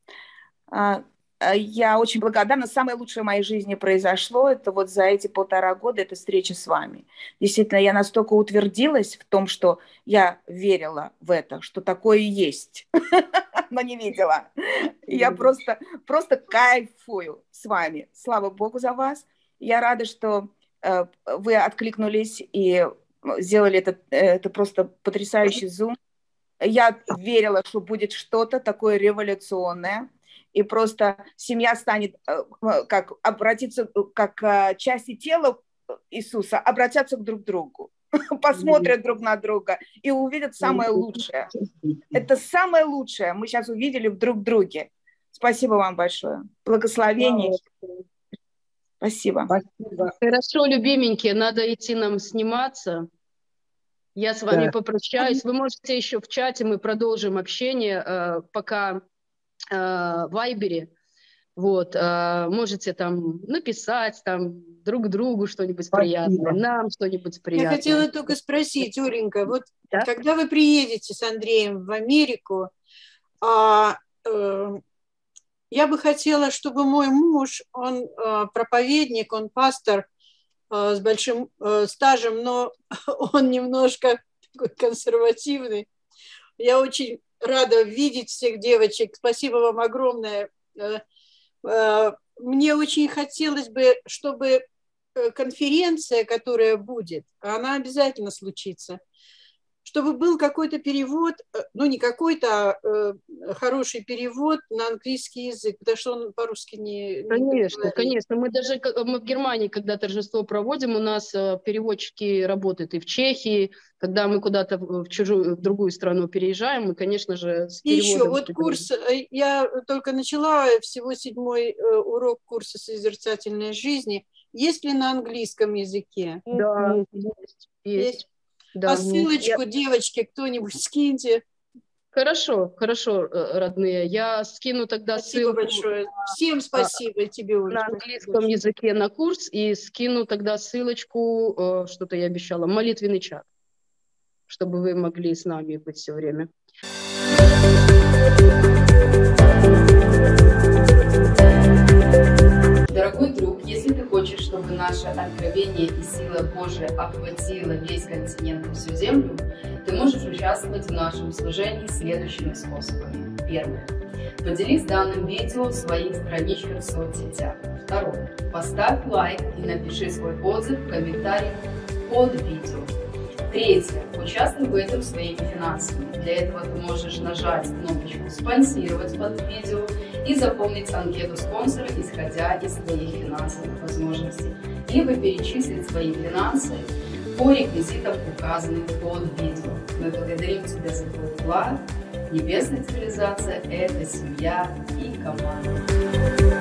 А, а, Я очень благодарна. Самое лучшее в моей жизни произошло. Это вот за эти полтора года, это встреча с вами. Действительно, я настолько утвердилась в том, что я верила в это, что такое есть, но не видела. Я просто, просто кайфую с вами. Слава Богу за вас. Я рада, что э, вы откликнулись и сделали это, это просто потрясающий зум. Я верила, что будет что-то такое революционное. и просто семья станет, как обратиться, как части тела Иисуса, обратятся друг к другу, посмотрят друг на друга и увидят самое лучшее. Это самое лучшее мы сейчас увидели в друг друге. Спасибо вам большое. Благословений. Спасибо. Спасибо. Хорошо, любименькие, надо идти нам сниматься. Я с вами да. попрощаюсь. Вы можете еще в чате, мы продолжим общение, э, пока э, в Вайбере. Вот, э, можете там написать там друг другу что-нибудь приятное, нам что-нибудь приятное. Я хотела только спросить, Оленька, вот да? когда вы приедете с Андреем в Америку, а, э, я бы хотела, чтобы мой муж, он э, проповедник, он пастор, с большим э, стажем, но он немножко такой консервативный. Я очень рада видеть всех девочек. Спасибо вам огромное. Э, э, мне очень хотелось бы, чтобы конференция, которая будет, она обязательно случится, чтобы был какой-то перевод, ну не какой-то, а э, хороший перевод на английский язык, потому что он по-русски не... Конечно, не конечно. Мы даже мы в Германии, когда торжество проводим, у нас э, переводчики работают и в Чехии, когда мы куда-то в чужую, в другую страну переезжаем, мы, конечно же, с и переводом... еще, вот курс, я только начала, всего седьмой э, урок курса «Созерцательной жизни». Есть ли на английском языке? Да, есть. Есть. Да, а ссылочку, я... девочки, кто-нибудь скиньте. Хорошо, хорошо, родные. Я скину тогда спасибо ссылку. Большое. Всем спасибо, а, тебе, Оля. На английском большое. языке на курс, и скину тогда ссылочку, что-то я обещала, молитвенный чат, чтобы вы могли с нами быть все время. Дорогой друг, если ты хочешь, чтобы наше откровение и сила Божия охватила весь континент и всю землю, ты можешь участвовать в нашем служении следующими способами. Первое. Поделись данным видео в своих страничках в соцсетях. Второе. Поставь лайк и напиши свой отзыв в комментариях под видео. Третье. Участвуй в этом своими финансами. Для этого ты можешь нажать кнопочку «Спонсировать» под видео и заполнить анкету спонсора, исходя из твоих финансовых возможностей, либо перечислить свои финансы по реквизитам, указанным под видео. Мы благодарим тебя за твой вклад. Небесная цивилизация – это семья и команда.